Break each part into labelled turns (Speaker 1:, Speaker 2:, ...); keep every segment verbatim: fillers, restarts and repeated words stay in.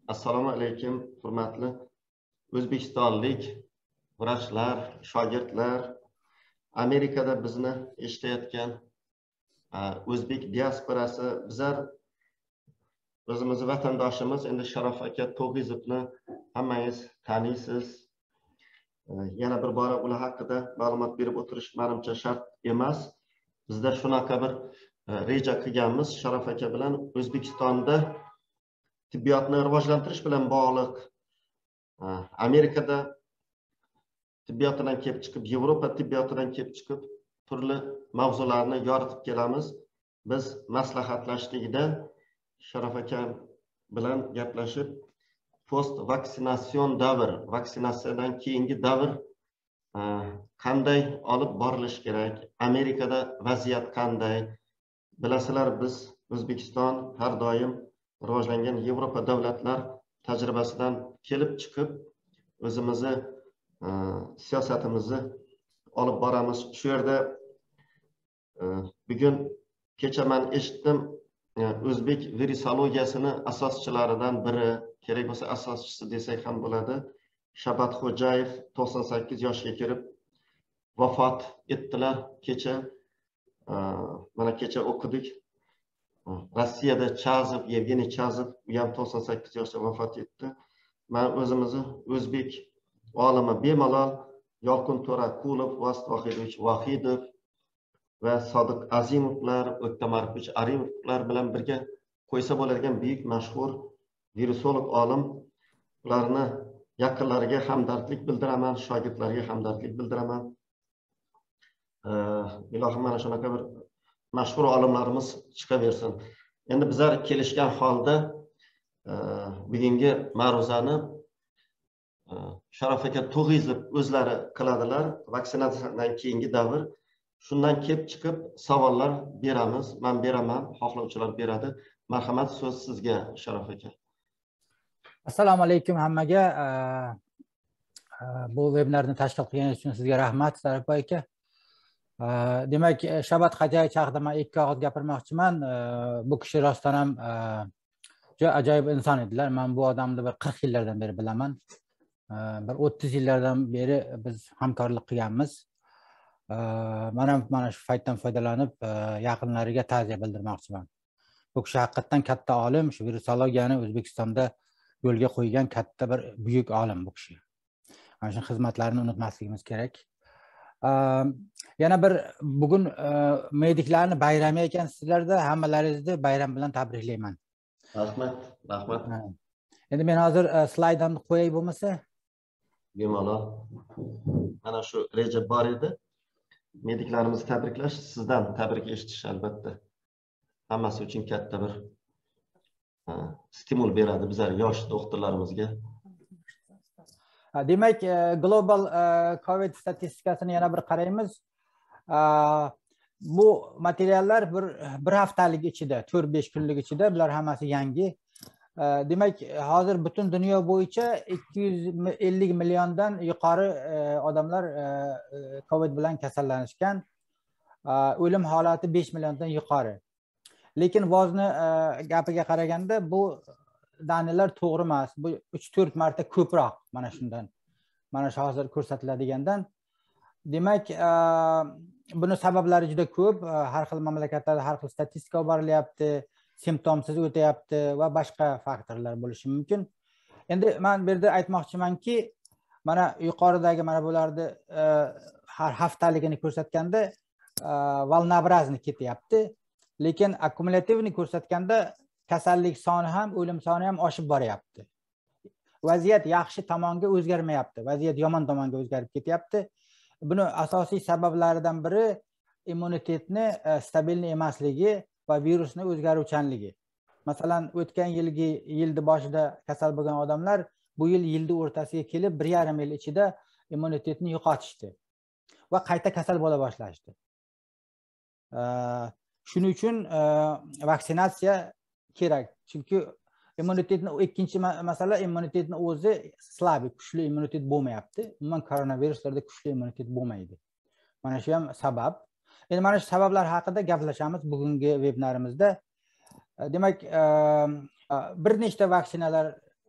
Speaker 1: Assalomu alaykum, hurmatli o'zbekistonlik vrachlar, shogirdlar, Amerikada bizni eshitayotgan o'zbek diasporasi, bizlar o'zimizni vatandoshimiz, endi Sharof aka To'g'izovni hammangiz taniysiz. Yana bir bora ular haqida ma'lumot berib o'tirish menimcha shart emas. Bizda shunaqa bir reja qilganmiz Sharof aka bilan O'zbekistonda tibbiyotni rivojlantirish bilan bog'liq, Amerikada tibbiyotdan kelib chiqib, Yevropa tibbiyotdan kelib chiqib, turli mavzularni yoritib kelamiz. Biz maslahatlashlikda Sharof aka bilan gaplashib, post vaksinasyon davr, vaksinatsiyadan keyingi davr qanday olib borilishi kerak, Amerikada vaziyat qanday? Bilasizlar, biz O'zbekiston har doim rivojlangan Yevropa davlatlar tajribasidan kelib chiqib, o'zimizni siyosatimizni olib boramiz. Shu yerda bugun kecha men eshitdim, o'zbek virusologiyasini asoschilaridan biri, kerak bo'lsa asoschisi desak ham bo'ladi, Shabat Xo'jayev to'qson sakkiz yoshga kirib vafot etdilar kecha. Mana kecha o'qidik. Rossiyada Chazov, Yevgeniy Chazov, u ham to'qson sakkiz yoshda vafot etdi. Men o'zimizni o'zbek olimi bemalol Yolqin To'raqulov, Vosit Vohidovich Vohidov va Sodiq Azimovlar, O'ktamarpovich Arimovlar bilan birga qo'ysa bo'ladigan buyuk mashhur virusolog olim, ularni yaqinlariga hamdardlik bildiraman, shogirdlarga hamdardlik bildiraman. Ilohim mana shunaqa bir mashhur olimlarimiz chiqaversin. Endi bizlar kelishgan holda bugungi ma'ruzani Sharof aka To'g'izov o'zlari qiladilar. Vaksinatsiyadan keyingi davr. Shundan kelib chiqib savollar beramiz. Men beraman, xohlovchilar beradi. Marhamat, so'z sizga, Sharof aka.
Speaker 2: Assalomu alaykum hammaga. Bu vebinarni tashkil qilganingiz uchun sizga rahmat, Sharof aka. Demak, Shabat Xo'jayev haqida men ikki og'iz gapirmoqchiman. Bu kishi rostdan ham juda ajoyib inson edilar. Men bu odamni bir qirq yillardan beri bilaman. Bir o'ttiz yillardan beri biz hamkorlik qilganmiz. Men ham mana shu paytdan foydalanib yaqinlariga ta'ziya bildirmoqchiman. Bu kishi haqiqatan katta olim, shu virusologiyani O'zbekistonda yo'lga qo'ygan katta bir buyuk olim bu kishi. Mana shu xizmatlarini unutmasligimiz kerak. Yana bir bugun mediklarni bayrami ekansizlarda, hammalaringizni bayram bilan tabriklayman.
Speaker 1: Rahmat, rahmat.
Speaker 2: Endi men hozir slaydimni qo'yay bo'lmasa?
Speaker 1: Bemalol. Mana shu reja bor edi. Mediklarimizni tabriklash, sizdan tabrik eshitish albatta hammasi uchun katta bir stimul beradi bizlar yosh doktorlarimizga.
Speaker 2: Demak, global COVID statistikasini yana bir qaraymiz. Bu materiallar bir bir haftalik ichida, to'rt besh kunlik ichida, bular hammasi yangi. Demak, hozir butun dunyo bo'yicha ikki yuz ellik milliondan yuqori odamlar COVID bilan kasallanishgan. O'lim holati besh milliondan yuqori. Lekin vozni gapiga qaraganda bu danalar to'g'ri emas. Bu uch to'rt marta ko'proq mana shundan. Mana shu hozir ko'rsatiladigandan. Demak, buni sabablari juda ko'p. Har xil mamlakatlarda har xil statistika borilyapti, simptomsiz o'tayapti va boshqa faktorlar bo'lishi mumkin. Endi men bu yerda aytmoqchimanki, mana yuqoridagi mana bularni har haftaligini ko'rsatganda valnoobrazniy ketyapti. Lekin akkumulyativni ko'rsatganda kasallik soni ham, o'lim soni ham oshib boryapti. Vaziyat yaxshi tomonga o'zgarmayapti. Vaziyat yomon tomonga o'zgarib ketyapti. Buni asosiy sabablaridan biri immunitetni stabilni emasligi va virusni o'zgaruvchanligi. Masalan, o'tgan yilgi yildi boshida kasal bo'lgan odamlar bu yil yildi o'rtasiga kelib bir yarim yil ichida immunitetni yo'qotishdi va qayta kasal bo'la boshlashdi. Shuning uchun vaksinatsiya kerak. Chunki immunitetni ikkinchi masala, immunitetni o'zi slabik, kuchli immunitet bo'lmayapti. Umuman koronaviruslarda kuchli immunitet bo'lmaydi. Mana shu ham sabab. Endi mana shu sabablar haqida gaplashamiz bugungi vebinarimizda. Demak, bir nechta vaksinalar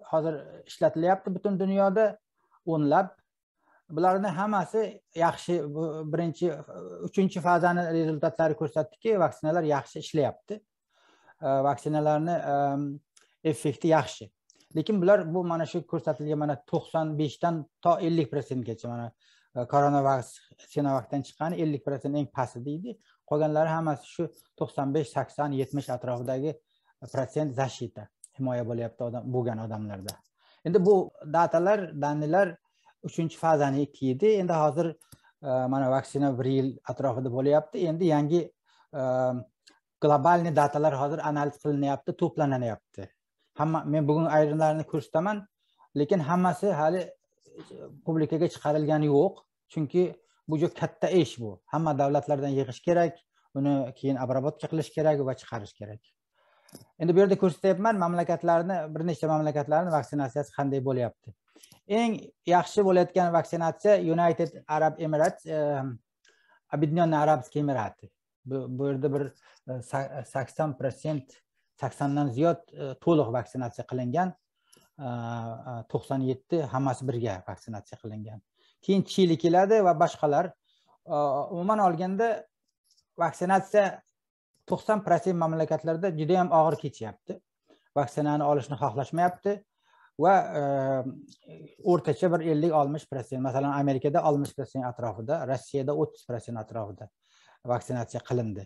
Speaker 2: hozir ishlatilyapti butun dunyoda o'nlab. Bularning hammasi yaxshi, birinchi, uchinchi fazani rezultatlari ko'rsatdiki, vaksinalar yaxshi ishlayapti. Vaksinalarning effekti yaxshi. Lekin bular bu mana shu ko'rsatilgan mana to'qson beshdan to ellik prosentgacha mana koronavirus Sinovac'dan chiqqani ellik prosent eng pasti deydi. Qolganlari hammasi shu to'qson besh, sakson, yetmish atrofidagi prosent zashita himoya bo'lyapti odam bo'lgan odamlarda. Endi bu datalar, danlar uchinchi fazani ikki edi. Endi hozir mana vaksina bir yil atrofida bo'lyapti. Endi yangi globalniy datalar hozir analiz qilinyapti, to'planyapti. Hamma men bugun ayrimlarini ko'rsataman, lekin hammasi hali publikaga chiqarilgani yo'q. Chunki bu juda katta ish bu. Hamma davlatlardan yig'ish kerak, uni keyin обработка qilish kerak va chiqarish kerak. Endi bu yerda ko'rsatyapman mamlakatlarni, bir nechta mamlakatlarning vaksinatsiyasi qanday bo'lyapti. Eng yaxshi bo'layotgan vaksinatsiya United Arab Emirates, Объединенные Arabskiy Emirati. Bu yerda bir sakson prosent, saksondan ziyod to'liq vaksinatsiya qilingan, to'qson yetti hammasi birga vaksinatsiya qilingan. Keyin Chili keladi va boshqalar. Umuman olganda vaksinatsiya to'qson prosent mamlakatlarda juda ham og'ir kechyapti. Vaksinani olishni xohlashmayapti va o'rtacha bir ellik oltmish prosent, masalan Amerikada oltmish prosent atrofida, Rossiyada o'ttiz prosent atrofida vaksinatsiya qilindi.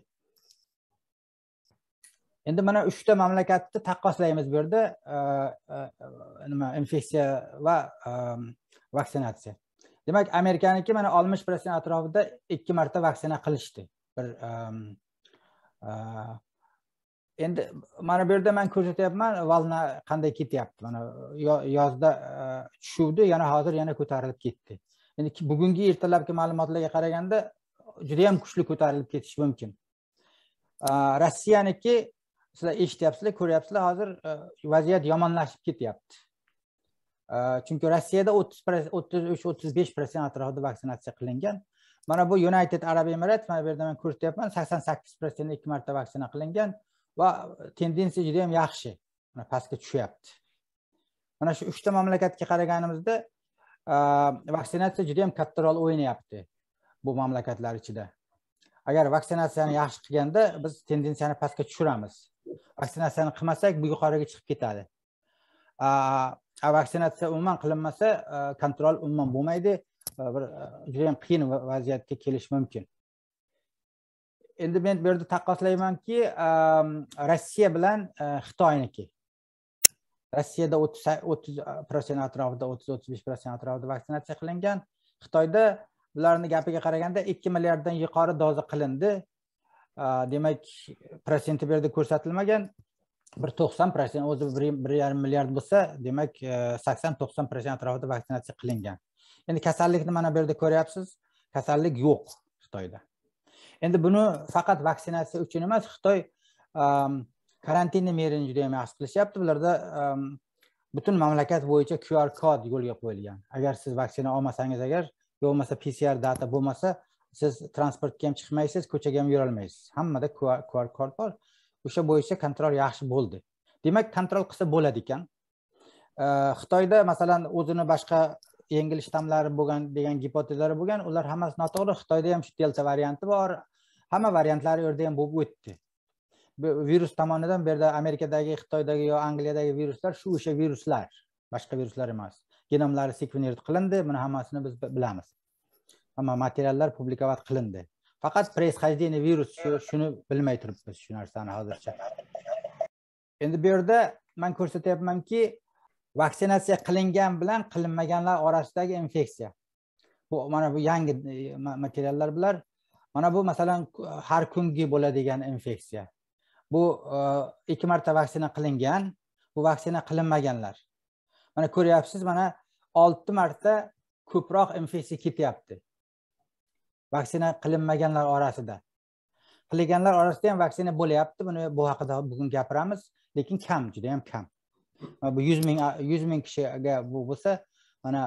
Speaker 2: Endi mana uchta mamlakatni taqqoslaymiz bu yerda, nima infeksiya va vaksinatsiya. Demak, Amerikaniki mana oltmish prosent atrofida ikki marta vaksina qilishdi. Bir endi mana bu yerda men ko'rsatyapman, valna qanday ketyapti. Mana yozda tushuvdi, yana hozir yana ko'tarilib ketdi. Endi bugungi ertalabki ma'lumotlarga qaraganda juda ham kuchli ko'tarilib ketishi mumkin. Rossiyaniki sizlar eshityapsizlar, ko'ryapsizlar, hozir vaziyat yomonlashib ketyapti. Chunki Rossiyada o'ttiz uch o'ttiz besh prosent atrofida vaksinatsiya qilingan. Mana bu United Arab Emirates, mana bu yerda men ko'rsatyapman, sakson sakkiz prosent ikki marta vaksina qilingan va tendensiya juda ham yaxshi. Mana pastga tushyapti. Mana shu uchta mamlakatga qaraganimizda vaksinatsiya juda ham katta rol o'ynayapti bu mamlakatlar ichida. Agar vaksinatsiyani yaxshi qilganda biz tendensiyani pastga tushiramiz. Vaksinatsiyani qilmasak bu yuqoriga chiqib ketadi. Vaksinatsiya umuman qilinmasa kontrol umuman bo'lmaydi, bir juda ham qiyin vaziyatga kelish mumkin. Endi men bu yerda taqqoslaymanki, Rossiya bilan Xitoyniki. Rossiyada o'ttiz prosent atrofida, o'ttiz o'ttiz besh prosent atrofida vaksinatsiya qilingan. Xitoyda bularning gapiga qaraganda ikki milliarddan yuqori doza qilindi. Demak, prosenti bu yerda ko'rsatilmagan. bir to'qson prosent, o'zi bir yarim milliard bo'lsa, demak sakson to'qson prosent atrofida vaksinatsiya qilingan. Endi kasallikni mana bu yerda ko'ryapsiz, kasallik yo'q Xitoyda. Endi buni faqat vaksinatsiya uchun emas, Xitoy karantinni merini juda ham yaxshi qilishyapti. Bularda butun mamlakat bo'yicha Q R kod yo'lga qo'yilgan. Agar siz vaksina olmasangiz, agar bo'lmasa P C R data bo'lmasa, siz transportga ham chiqmaysiz, ko'chaga ham yura olmaysiz. Hammada Q R kod bor. O'sha bo'yicha kontrol yaxshi bo'ldi. Demak, kontrol qilsa bo'ladi ekan. Xitoyda masalan o'zini boshqa yengil shtammlari bo'lgan degan gipotezalari bo'lgan, ular hammasi noto'g'ri. Xitoyda ham shu delta varianti bor. Hamma variantlari yerda ham bo'lib o'tdi. Virus tomonidan bu yerda Amerikadagi, Xitoydagi yo Angliyadagi viruslar shu o'sha viruslar, boshqa viruslar emas. Genomlari sekvenировать qilindi, buni hammasini biz bilamiz. Hamma materiallar publikovat qilindi. Faqat происхождение virus shuni bilmay turibmiz, shu narsani hozircha. Endi bu yerda men ko'rsatyapmanki, vaksinatsiya qilingan bilan qilinmaganlar orasidagi infeksiya. Bu mana bu yangi materiallar bular. Mana bu masalan har kungi bo'ladigan infeksiya. Bu ikki marta vaksina qilingan, bu vaksina qilinmaganlar. Mana ko'ryapsiz, mana olti marta ko'proq infeksiya ketyapti. Vaksina qilinmaganlar orasida. Qilinganlar orasida ham vaksina bo'lyapti. Buni bu haqida bugun gapiramiz, lekin kam, juda ham kam. Bu yuz ming yuz ming kishiga bu bo'lsa, mana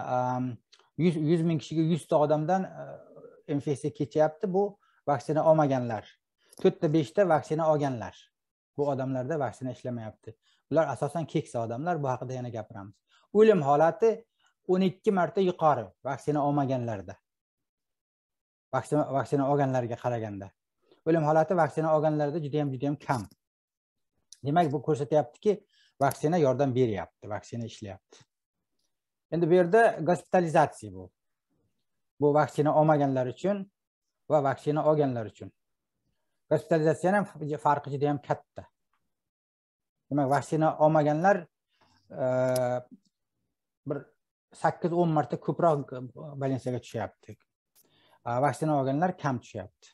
Speaker 2: yuz ming kishiga yuz ta odamdan infeksiya kechyapti. Bu vaksina olmaganlar. to'rt ta besh ta vaksina olganlar. Bu odamlarda vaksina ishlamayapti. Bular asosan keksa odamlar, bu haqida yana gapiramiz. O'lim holati o'n ikki marta yuqori vaksina olmaganlarda. Vaksina vaksina olganlarga qaraganda. O'lim holati vaksina olganlarda juda ham juda ham kam. Demak, bu ko'rsatyaptiki, vaksina yordam beryapti, vaksina ishlayapti. Endi bu yerda gospitalizatsiya bu. Bu vaksina olmaganlar uchun va vaksina olganlar uchun. Gospitalizatsiyaning farqi juda ham katta. Demak, vaksina olmaganlar bir sakkiz o'n marta ko'proq bolnitsiyaga tushyapti. Vaksina olganlar kam tushyapti.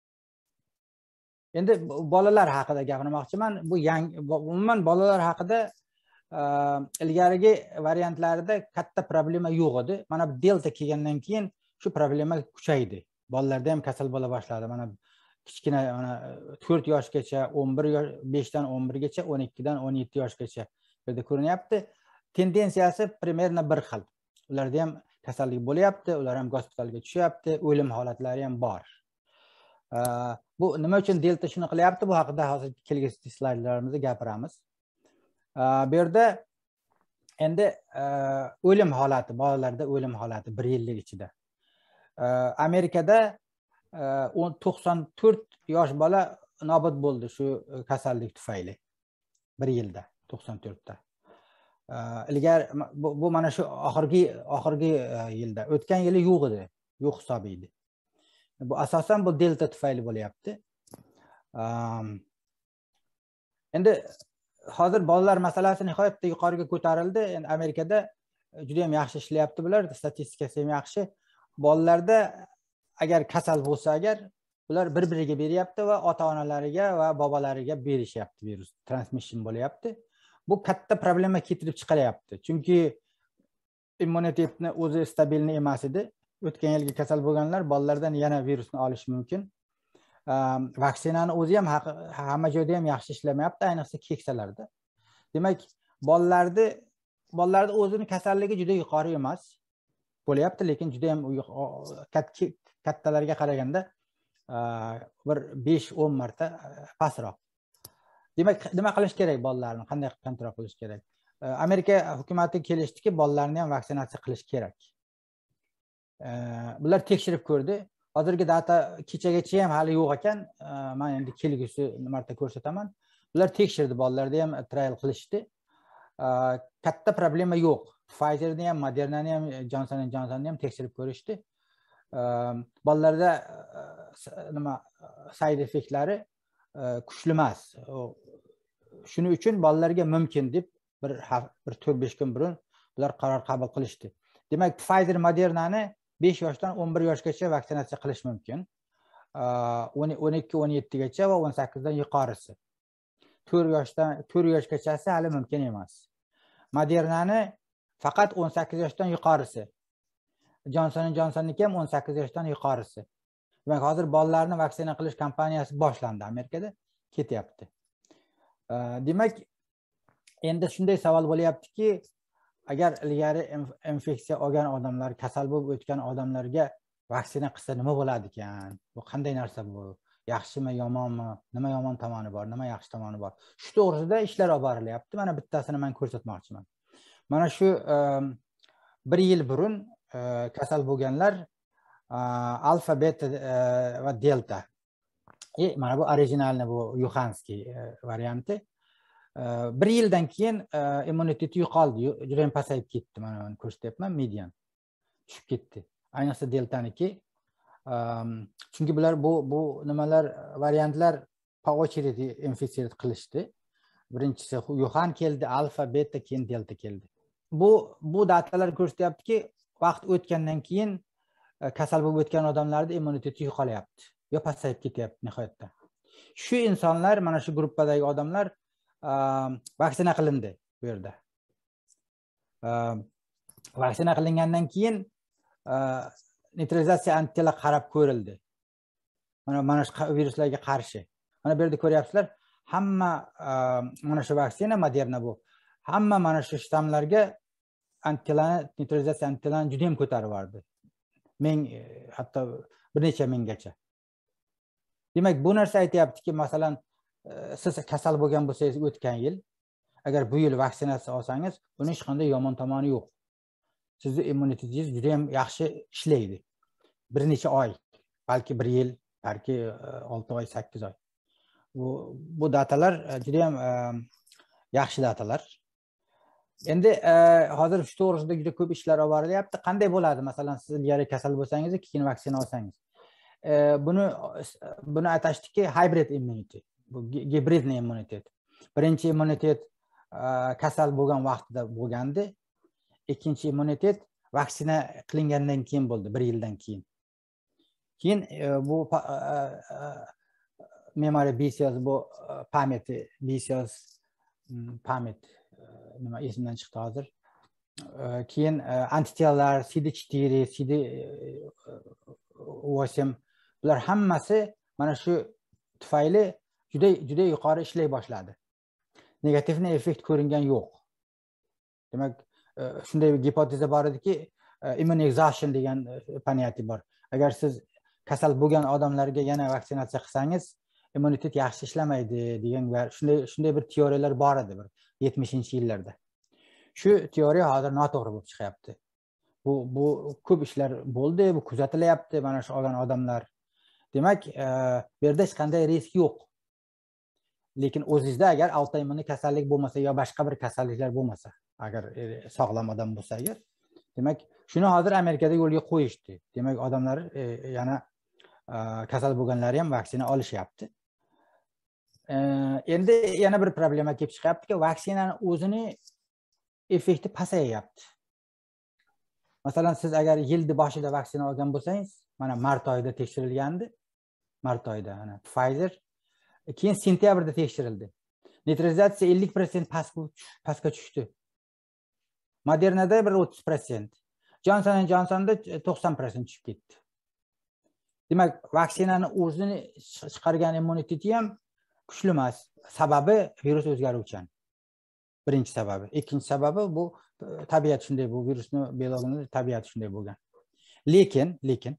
Speaker 2: Endi bolalar haqida gapirmoqchiman. Bu yangi umuman bolalar haqida ilgarigi variantlarida katta problema yo'q edi. Mana bu delta kelgandan keyin shu problema kuchaydi. Bolalarda ham kasal bo'la boshladi. Mana kichkina mana to'rt yoshgacha, o'n bir yosh, besh dan o'n bir gacha, o'n ikki dan o'n yetti yoshgacha bu yerda ko'rinyapti. Tendensiyasi primerno bir xil. Ularda ham kasallik bo'lyapti, ular ham gospitalga tushyapti, o'lim holatlari ham bor. Bu nima uchun delta shuni qilyapti? Bu haqida hozir kelgusi slaydlarimizda gapiramiz. Bu yerda endi o'lim holati, bolalarda o'lim holati bir yillik ichida. Amerikada to'qson to'rt yosh bola nobud bo'ldi shu kasallik tufayli. bir yilda to'qson to'rt ta. Ilgar bu mana shu oxirgi oxirgi yilda, o'tgan yili yo'q edi, yo'q hisob edi. Bu asosan bu delta tufayli bo'lyapti. Endi hozir bolalar masalasi nihoyatda yuqoriga ko'tarildi. Endi Amerikada juda ham yaxshi ishlayapti bular, statistikasi ham yaxshi. Bolalarda agar kasal bo'lsa, agar ular bir-biriga beryapti va ota-onalariga va bobolariga berishyapti virus, transmission bo'lyapti. Bu katta problema keltirib chiqaryapti. Chunki immunitetni o'zi stabilni emas edi. O'tgan yilgi kasal bo'lganlar bolalardan yana virusni olishi mumkin. Vaksinani o'zi ham hamma joyda ham yaxshi ishlamayapti, ayniqsa keksalarda. Demak, bolalarni bolalarda o'zini kasalligi juda yuqori emas bo'lyapti, lekin juda ham kattalarga qaraganda bir besh o'n marta pastroq. Demak, nima qilish kerak bolalarni? Qanday kontrol qilish kerak? Amerika hukumati kelishdiki, bolalarni ham vaksinatsiya qilish kerak. Bular tekshirib ko'rdi. Hozirgi data kechagacha ham hali yo'q ekan. Men endi kelgusi marta ko'rsataman. Ular tekshirdi, bolalarda ham trial qilishdi. Katta problema yo'q. Pfizerni ham, Modernani ham, Johnson and Johnsonni ham tekshirib ko'rishdi. Bolalarda nima side effectlari kuchli emas. Shuning uchun bolalarga mumkin deb bir bir to'rt besh kun burun ular qaror qabul qilishdi. Demak, Pfizer, Modernani besh yoshdan o'n bir yoshgacha vaksinatsiya qilish mumkin. o'n ikki o'n yetti gacha va o'n sakkiz dan yuqorisi. to'rt yoshdan to'rt yoshgachasi hali mumkin emas. Modernani faqat o'n sakkiz yoshdan yuqorisi. Johnson and Johnsonniki ham o'n sakkiz yoshdan yuqorisi. Demak, hozir bolalarni vaksina qilish kampaniyasi boshlandi Amerikada, ketyapti. Demak, endi shunday savol bo'lyaptiki, agar ilgari infeksiya olgan odamlar, kasal bo'lib o'tgan odamlarga vaksina qilsa nima bo'ladi ekan? Bu qanday narsa bu? Yaxshimi, yomonmi? Nima yomon tomoni bor, nima yaxshi tomoni bor? Shu to'g'risida ishlar olib borilyapti. Mana bittasini men ko'rsatmoqchiman. Mana shu bir yil burun kasal bo'lganlar alfa, beta va delta. E, mana bu originalni, bu Yuhanskiy varianti. Bir yildan keyin immuniteti yo'qoldi, juda ham pasayib ketdi. Mana buni ko'rsatyapman, median tushib ketdi. Ayniqsa deltaniki. Chunki bular bu bu nimalar variantlar po очереди infeksiya qilishdi. Birinchisi Yuhan keldi, alfa, beta, keyin delta keldi. Bu bu datalar ko'rsatyaptiki, vaqt o'tgandan keyin kasal bo'lib o'tgan odamlarda immuniteti yo'qolyapti. Yo pasayib ketyapti nihoyatda. Shu insonlar, mana shu gruppadagi odamlar vaksina qilindi bu yerda. Vaksina qilingandan keyin neytralizatsiya antitela qarab ko'rildi. Mana mana shu viruslarga qarshi. Mana bu yerda ko'ryapsizlar, hamma mana shu vaksina Moderna bu. Hamma mana shu shtammlarga antitelani, neytralizatsiya antitelani juda ham ko'tarib yubordi. Ming, hatto bir necha minggacha. Demak, bu narsa aytayaptiki, masalan, siz kasal bo'lgan bo'lsangiz o'tgan yil, agar bu yil vaksinatsiya olsangiz, buning hech qanday yomon tomoni yo'q. Sizning immunitetingiz juda ham yaxshi ishlaydi. Bir necha oy, balki bir yil, balki olti oy, sakkiz oy. Bu bu datalar juda ham yaxshi datalar. Endi hozir shu to'g'risida juda ko'p ishlar olib borilyapti. Qanday bo'ladi? Masalan, siz ilgari kasal bo'lsangiz, keyin vaksina olsangiz. Buni buni aytashdiki hybrid immunity. Bu gibridniy immunitet. Birinchi immunitet kasal bo'lgan vaqtida bo'lgandi. Ikkinchi immunitet vaksina qilingandan keyin bo'ldi, bir yildan keyin. Keyin bu memory B cells, bu pamyati B cells, pamyat nima esimdan chiqdi hozir. Keyin antitelalar C D to'rt, C D osm, bular hammasi mana shu tufayli juda juda yuqori ishlay boshladi. Negativ effekt ko'ringan yo'q. Demak, shunday bir gipoteza bor ediki, immune exhaustion degan понятие bor. Agar siz kasal bo'lgan odamlarga yana vaksinatsiya qilsangiz, immunitet yaxshi ishlamaydi degan shunday shunday bir teoriyalar bor edi bir yetmishinchi yillarda. Shu teoriya hozir noto'g'ri bo'lib chiqyapti. Bu bu ko'p ishlar bo'ldi, bu kuzatilyapti mana shu olgan odamlar. Demak, bu yerda hech qanday risk yo'q. Lekin o'zingizda agar autoimmun kasallik bo'lmasa yo boshqa bir kasalliklar bo'lmasa, agar sog'lom odam bo'lsa agar, demak, shuni hozir Amerikada yo'lga qo'yishdi. Demak, odamlar yana kasal bo'lganlari ham vaksina olishyapti. Endi yana bir problema kelib chiqyaptiki, vaksinaning o'zini effekti pasayapti. Masalan, siz agar yilning boshida vaksina olgan bo'lsangiz, mana mart oyida tekshirilgandi. Mart oyida, ana Pfizer, keyin sentyabrda tekshirildi. Neytralizatsiya ellik foiz pastga tushdi. Modernada bir o'ttiz foiz. Johnson and Johnsonda to'qson foiz tushib ketdi. Demak, vaksinaning o'zini chiqargan immuniteti ham kuchli emas. Sababi virus o'zgaruvchan. Birinchi sababi. Ikkinchi sababi bu tabiat shunday, bu virusning biologiyasi tabiati shunday bo'lgan. Lekin, lekin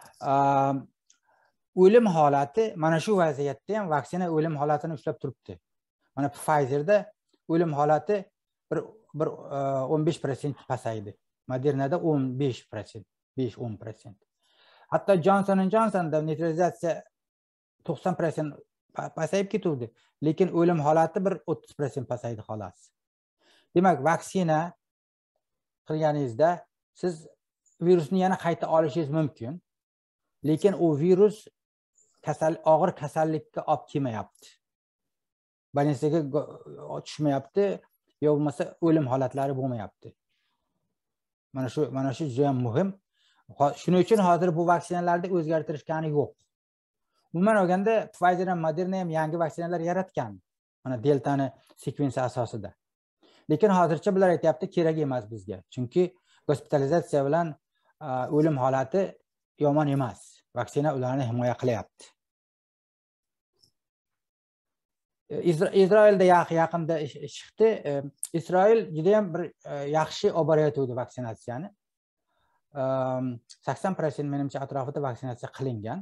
Speaker 2: o'lim holati mana shu vaziyatda ham vaksina o'lim holatini ushlab turibdi. Mana Pfizerda o'lim holati bir bir o'n besh foiz pasaydi. Modernada o'n besh foiz, besh o'n foiz. Hatto Johnson and Johnsonda neytralizatsiya to'qson foiz pasayib ketuvdi, lekin o'lim holati bir o'ttiz foiz pasaydi xolos. Demak, vaksina qilganingizda siz virusni yana qayta olishingiz mumkin, lekin u virus kasal og'ir kasallikka olib kelmayapti. Больницаga tushmayapti, yo bo'lmasa o'lim holatlari bo'lmayapti. Mana shu mana shu juda ham muhim. Shuning uchun hozir bu vaksinalarda o'zgartirishgani yo'q. Umuman olganda Pfizer ham Moderna ham yangi vaksinalar yaratgan. Mana deltani sekvensi asosida. Lekin hozircha bular aytayapti, kerak emas bizga. Chunki gospitalizatsiya bilan o'lim holati yomon emas. Vaksina ularni himoya qilyapti. Isroilda yaqinda chiqdi. Isroil juda ham bir yaxshi olib borayotdi vaksinatsiyani. sakson foiz menimcha atrofida vaksinatsiya qilingan.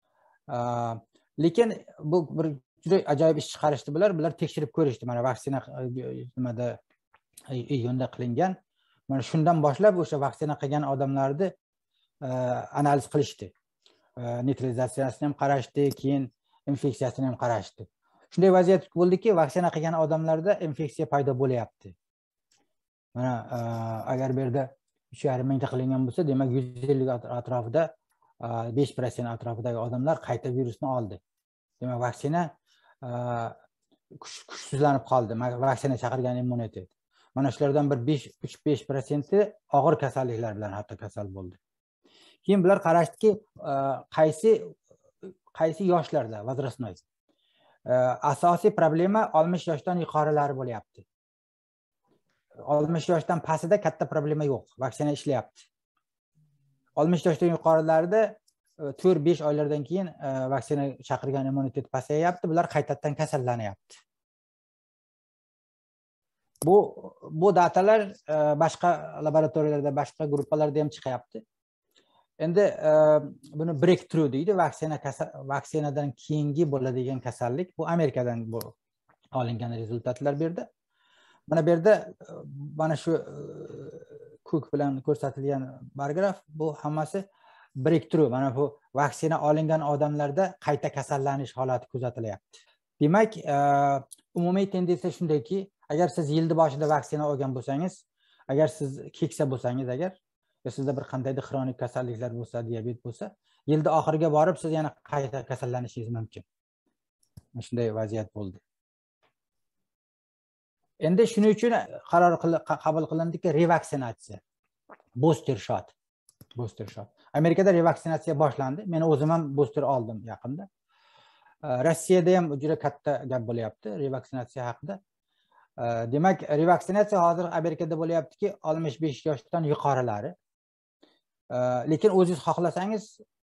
Speaker 2: Lekin bu bir juda ajoyib ish chiqarishdi bular. Bular tekshirib ko'rishdi. Mana vaksina nimada iyunda qilingan. Mana shundan boshlab o'sha vaksina qilgan odamlarni analiz qilishdi. Neytralizatsiyasini ham qarashdi, keyin infeksiyasini ham qarashdi. Shunday vaziyat bo'ldiki, vaksina qilgan odamlarda infeksiya paydo bo'lyapti. Mana agar bu yerda uch yarim mingta qilingan bo'lsa, demak yuz ellik atrofida besh foiz atrofidagi odamlar qayta virusni oldi. Demak, vaksina kuchsizlanib qoldi. Vaksina chaqirgan immunitet. Mana shulardan bir besh uch besh foiz og'ir kasalliklar bilan hatto kasal bo'ldi. Keyin bular qarashdiki, qaysi qaysi yoshlarda возрастной. Asosiy problema oltmish yoshdan yuqorilari bo'lyapti. oltmish yoshdan pastida katta problema yo'q. Vaksina ishlayapti. oltmish yoshdan yuqorilarida to'rt besh oylardan keyin vaksina chaqirgan immunitet pasayapti. Bular qaytadan kasallanyapti. Bu bu datalar boshqa laboratoriyalarda, boshqa guruhlarda ham chiqyapti. Endi buni breakthrough deydi, vaksina vaksinadan keyingi bo'ladigan kasallik. Bu Amerikadan bu olingan rezultatlar berdi. mana bu yerda mana shu ko'k bilan ko'rsatilgan bargraf bu hammasi breakthrough. Mana bu vaksina olingan odamlarda qayta kasallanish holati kuzatilyapti. Demak, umumiy tendensiya shundayki, agar siz yilni boshida vaksina olgan bo'lsangiz, agar siz keksa bo'lsangiz, agar sizda bir qandaydir xronik kasalliklar bo'lsa, diabet bo'lsa, yilni oxiriga borib siz yana qayta kasallanishingiz mumkin. Shunday vaziyat bo'ldi. Endi shuning uchun qaror qabul qilindiki, revaksinatsiya, booster shot, booster shot. Amerikada revaksinatsiya boshlandi. Men o'zim ham booster oldim yaqinda. Rossiyada ham juda katta gap bo'lyapti revaksinatsiya haqida. Demak, revaksinatsiya hozir Amerikada bo'lyaptiki, oltmish besh yoshdan yuqorilari. Lekin o'zingiz xohlasangiz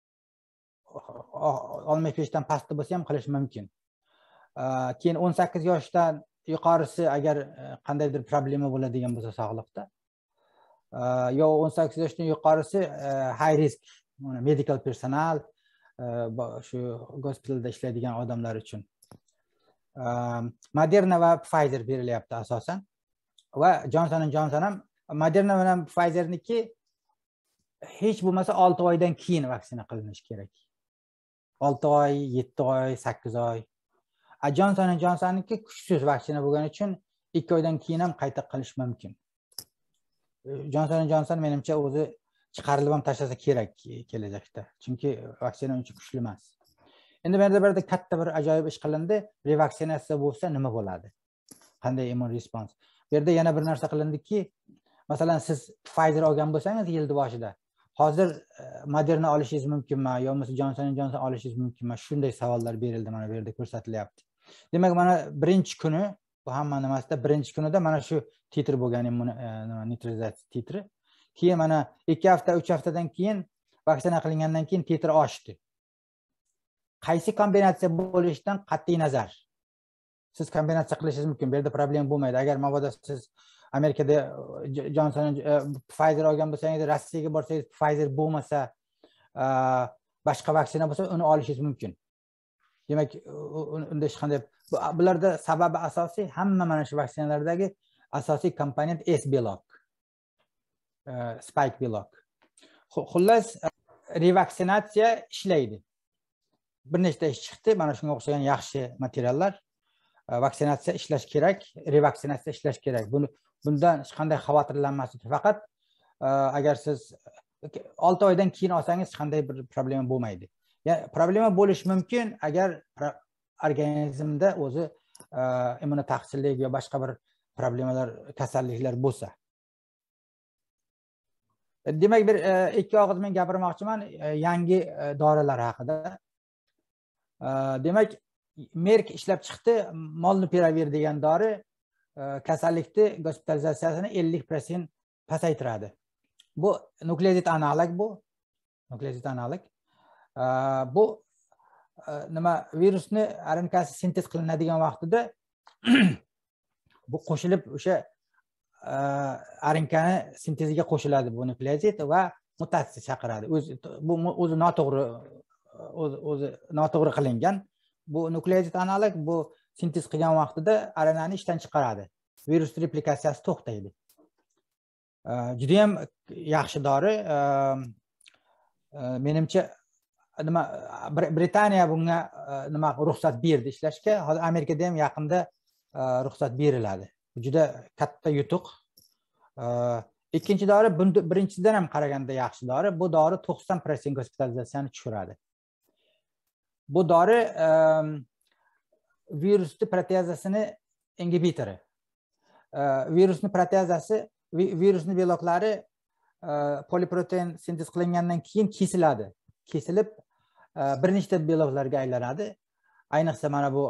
Speaker 2: oltmish beshdan pasti bo'lsa ham qilish mumkin. Keyin o'n sakkiz yoshdan yuqorisi agar qandaydir problema bo'ladigan bo'lsa sog'liqda, yo o'n sakkiz yoshdan yuqorisi high risk, medical personal, shu gospitalda ishlaydigan odamlar uchun Moderna va Pfizer berilyapti asosan. Va Johnson and Johnson ham Moderna bilan Pfizerniki hech bo'lmasa olti oydan keyin vaksina qilinishi kerak. olti oy, yetti oy, sakkiz oy. A Johnson and Johnsonniki kuchsiz vaksina bo'lgani uchun ikki oydan keyin ham qayta qilish mumkin. Johnson and Johnson menimcha o'zi chiqarilib ham tashlasa kerak kelajakda. Chunki vaksina uncha kuchli emas. Endi menda bir katta bir ajoyib ish qilindi. Revaksinatsiya bo'lsa nima bo'ladi? Qanday immun respons? Bu yerda yana bir narsa qilindiki, masalan siz Pfizer olgan bo'lsangiz yilni boshida, hozir Moderna olishingiz mumkinmi yo bo'lmasa Johnson and Johnson olishingiz mumkinmi? Shunday savollar berildi, mana bu yerda ko'rsatilyapti. Demak, mana birinchi kuni, bu hamma nimasida birinchi kunida mana shu titr bo'lgan immun nima neutralizatsiya titri. Keyin mana ikki hafta, uch haftadan keyin vaksina qilingandan keyin titr oshdi. Qaysi kombinatsiya bo'lishidan qat'iy nazar siz kombinatsiya qilishingiz mumkin. Bu yerda problem bo'lmaydi. Agar mabodo siz Amerikada Johnson Pfizer olgan bo'lsangiz, Rossiyaga borsangiz Pfizer bo'lmasa, boshqa vaksina bo'lsa, uni olishingiz mumkin. Demak, unda hech qanday bularda sababi asosiy hamma mana shu vaksinalardagi asosiy komponent S belok. Spike belok. Xullas, revaksinatsiya ishlaydi. Bir nechta ish chiqdi, mana shunga o'xshagan yaxshi materiallar. Vaksinatsiya ishlash kerak, revaksinatsiya ishlash kerak. Buni bundan hech qanday xavotirlanmaslik. Faqat agar siz olti oydan keyin olsangiz hech qanday bir problema bo'lmaydi. Ya problema bo'lish mumkin agar organizmda o'zi immunotaqsirlik yo boshqa bir problemalar, kasalliklar bo'lsa. Demak, bir ikki og'iz men gapirmoqchiman yangi dorilar haqida. Demak, Merck ishlab chiqdi Molnupiravir degan dori kasallikni gospitalizatsiyasini ellik foiz pasaytiradi. Bu nukleozid analog bu. Nukleozid analog. Bu nima virusni R N K'si sintez qilinadigan vaqtida bu qo'shilib o'sha R N K'ni sinteziga qo'shiladi bu nukleozid va mutatsiya chaqiradi. O'zi bu o'zi noto'g'ri o'zi noto'g'ri qilingan. Bu nukleozid analog bu sintez qilgan vaqtida R N A'ni ishdan chiqaradi. Virus replikatsiyasi to'xtaydi. Juda ham yaxshi dori. Menimcha nima Britaniya bunga nima ruxsat berdi ishlashga. Hozir Amerikada ham yaqinda ruxsat beriladi. Juda katta yutuq. Ikkinchi dori birinchisidan ham qaraganda yaxshi dori. Bu dori to'qson foiz gospitalizatsiyani tushiradi. Bu dori virusni protezasini inhibitori. Virusni protezasi, virusni beloklari poliprotein sintez qilingandan keyin kesiladi. Kesilib bir nechta beloklarga aylanadi. Ayniqsa mana bu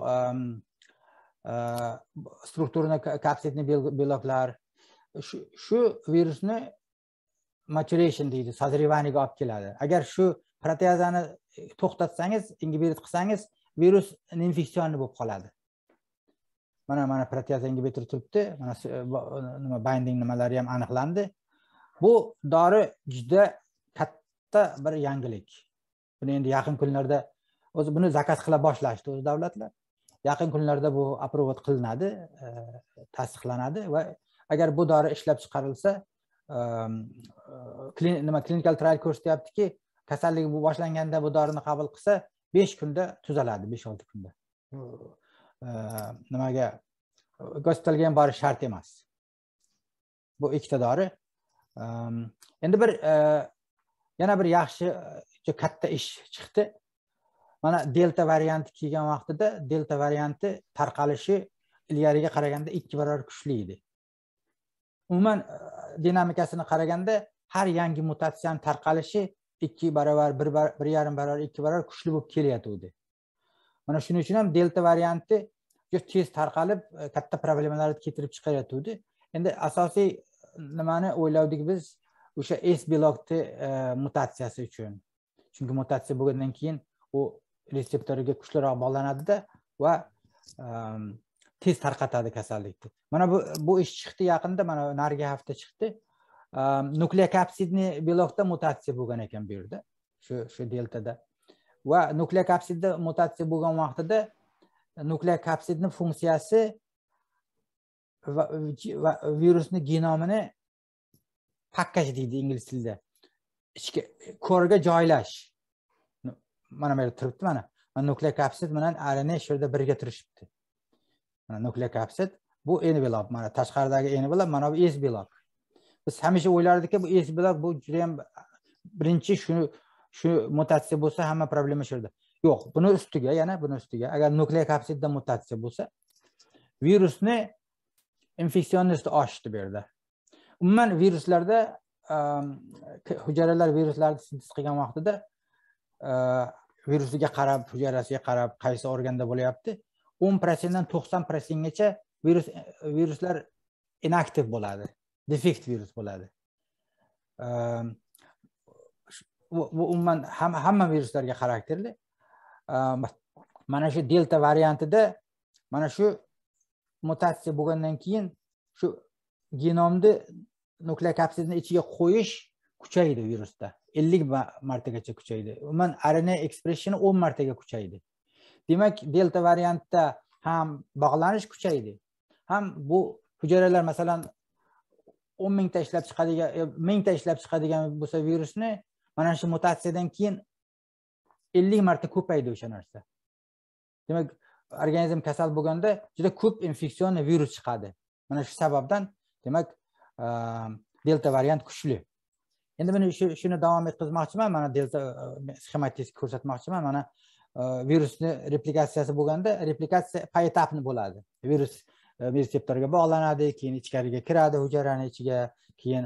Speaker 2: strukturni kapsidni beloklar shu virusni maturation deydi, sazrevaniyaga olib keladi. Agar shu protezani to'xtatsangiz, inhibit qilsangiz, virus infeksionli bo'lib qoladi. Mana mana proteza inhibitor turibdi. Mana nima binding nimalari ham aniqlandi. Bu dori juda katta bir yangilik. Buni endi yaqin kunlarda o'zi buni zakaz qila boshlashdi o'z davlatlar. yaqin kunlarda bu aprovat qilinadi, tasdiqlanadi va agar bu dori ishlab chiqarilsa, nima clinical trial ko'rsatyaptiki, kasallik bu boshlanganda bu dorini qabul qilsa besh kunda tuzaladi, besh olti kunda. Nimaga gospitalga ham borish shart emas. Bu ikkita dori. Endi bir yana bir yaxshi katta ish chiqdi. Mana delta varianti kelgan vaqtida delta varianti tarqalishi ilgariga qaraganda ikki barobar kuchli edi. Umuman dinamikasini qaraganda har yangi mutatsiyaning tarqalishi ikki barobar, bir yarim barobar, ikki barobar kuchli bo'lib kelyapti. Mana shuning uchun ham delta varianti juda tez tarqalib, katta problemalarni keltirib chiqaryapti. Endi asosiy nimani o'ylavdik biz o'sha S blokti mutatsiyasi uchun. Chunki mutatsiya bo'lgandan keyin u reseptoriga kuchliroq bog'lanadi-da va tez tarqatadi kasallikni. Mana bu bu ish chiqdi yaqinda, mana narigi hafta chiqdi. Nukleokapsidni blokda mutatsiya bo'lgan ekan bu yerda, shu shu deltada. Va nukleokapsidda mutatsiya bo'lgan vaqtida nukleokapsidning funksiyasi va virusning genomini pakkaj deydi ingliz tilida. Ichki korga joylash. Mana bu yerda turibdi mana. Mana nukleokapsid bilan R N A shu yerda birga turishibdi. Mana nukleokapsid bu N blok, mana tashqaridagi N blok, mana bu S blok. Biz hamisha o'ylardikki bu S blok bu juda ham birinchi shu shu mutatsiya bo'lsa hamma problema shu yerda. Yo'q, buni ustiga, yana buni ustiga agar nukleokapsidda mutatsiya bo'lsa, virusni infeksionist oshdi bu yerda. Umuman viruslarda hujayralar viruslarni sintez qilgan vaqtida virusiga qarab, hujayrasiga qarab, qaysi organda bo'lyapti, o'n prosent dan to'qson prosent gacha virus viruslar inaktiv bo'ladi, defekt virus bo'ladi. Bu umuman hamma hamma viruslarga xarakterli. Mana shu delta variantida mana shu mutatsiya bo'lgandan keyin shu genomni nukleokapsidni ichiga qo'yish kuchaydi virusda. ellik martagacha kuchaydi. Umuman R N A expression o'n martaga kuchaydi. Demak, delta variantda ham bog'lanish kuchaydi. Ham bu hujayralar masalan o'n mingta ishlab chiqadigan, mingta ishlab chiqadigan bo'lsa virusni, mana shu mutatsiyadan keyin ellik marta ko'paydi o'sha narsa. Demak, organizm kasal bo'lganda juda ko'p infeksion virus chiqadi. Mana shu sababdan demak delta variant kuchli. Endi men shuni davom ettirmoqchiman, mana delta sxematik ko'rsatmoqchiman. Mana virusni replikatsiyasi bo'lganda, replikatsiya poetapni bo'ladi. Virus reseptorga bog'lanadi, keyin ichkariga kiradi, hujayraning ichiga, keyin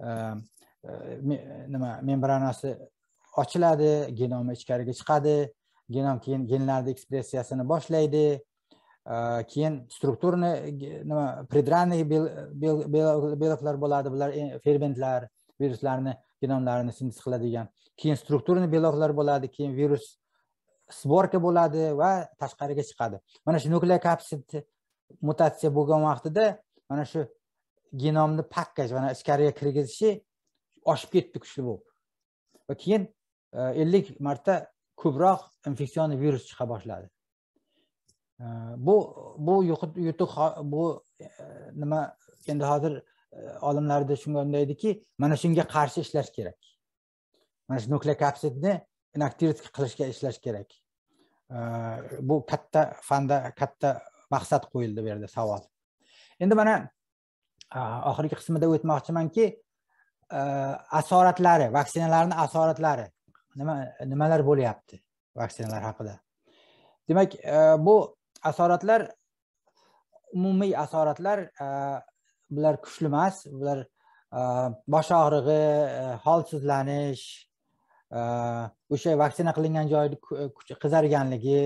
Speaker 2: nima membranasi ochiladi, genom ichkariga chiqadi, genom keyin genlarning ekspressiyasini boshlaydi, keyin strukturni nima predranniy beloklar bo'ladi, bular fermentlar, viruslarni genomlarini sintez qiladigan. Keyin strukturni beloklar bo'ladi, keyin virus sborka bo'ladi va tashqariga chiqadi. Mana shu nukleokapsid mutatsiya bo'lgan vaqtida mana shu genomni pakkaj, mana ichkariga kirgizishi oshib ketdi kuchli bo'lib. Va keyin ellik marta ko'proq infeksion virus chiqa boshladi. Bu bu yutuq bu nima endi hozir olimlarda shunga undaydiki, mana shunga qarshi ishlash kerak. Mana shu nukleokapsidni inaktivit qilishga ishlash kerak. Bu katta fanda katta maqsad qo'yildi bu yerda savol. Endi mana oxirgi qismida o'tmoqchimanki, asoratlari, vaksinalarning asoratlari nima nimalar bo'lyapti vaksinalar haqida. Demak, bu asoratlar umumiy asoratlar bular kuchli emas, bular bosh og'rig'i, holsizlanish, o'sha vaksina qilingan joyda qizarganligi,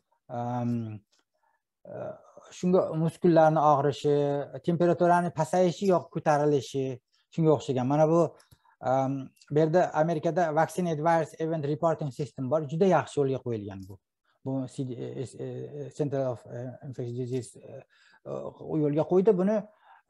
Speaker 2: shunga muskullarning og'rishi, temperaturaning pasayishi yoki ko'tarilishi, shunga o'xshagan. Mana bu bu yerda Amerikada Vaccine Adverse Event Reporting System bor, juda yaxshi yo'lga qo'yilgan bu. Bu Center of Infectious Disease yo'lga qo'ydi buni.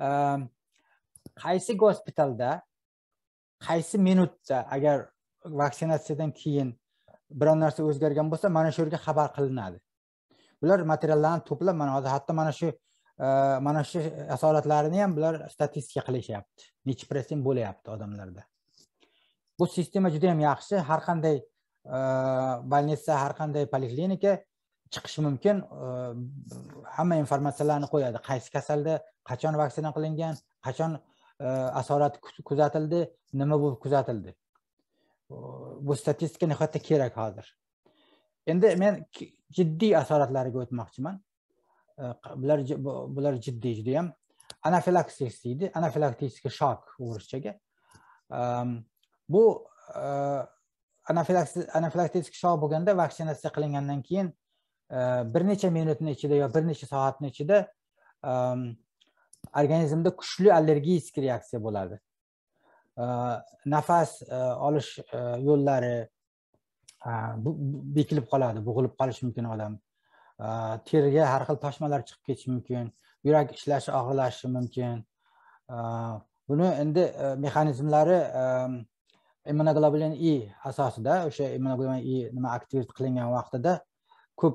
Speaker 2: Qaysi gospitalda, qaysi minutda agar vaksinatsiyadan keyin biron narsa o'zgargan bo'lsa, mana shu yerga xabar qilinadi. bular materiallarni to'plab mana hozir hatto mana shu mana shu asoratlarni ham bular statistika qilishyapti. Necha prosent bo'layapti odamlarda. Bu sistema juda ham yaxshi. Har qanday больница, har qanday poliklinika chiqishi mumkin. Hamma informatsiyalarni qo'yadi. Qaysi kasalda qachon vaksina qilingan, qachon asorat kuzatildi, nima bu kuzatildi. Bu statistika nihoyatda kerak hozir. Endi men jiddiy asoratlarga o'tmoqchiman. Bular bular jiddiy juda ham. Anafilaksis deydi. Anafilaktik shok o'rischaga. Bu anafilaksis anafilaktik shok bo'lganda vaksinatsiya qilingandan keyin bir necha minutning ichida yo bir necha soatning ichida organizmda kuchli allergik reaksiya bo'ladi. Nafas olish yo'llari bekilib qoladi, bo'g'ilib qolishi mumkin odam. Teriga har xil toshmalar chiqib ketishi mumkin, yurak ishlashi og'irlashi mumkin. Buni endi mexanizmlari immunoglobulin E asosida, o'sha immunoglobulin E nima aktivit qilingan vaqtida ko'p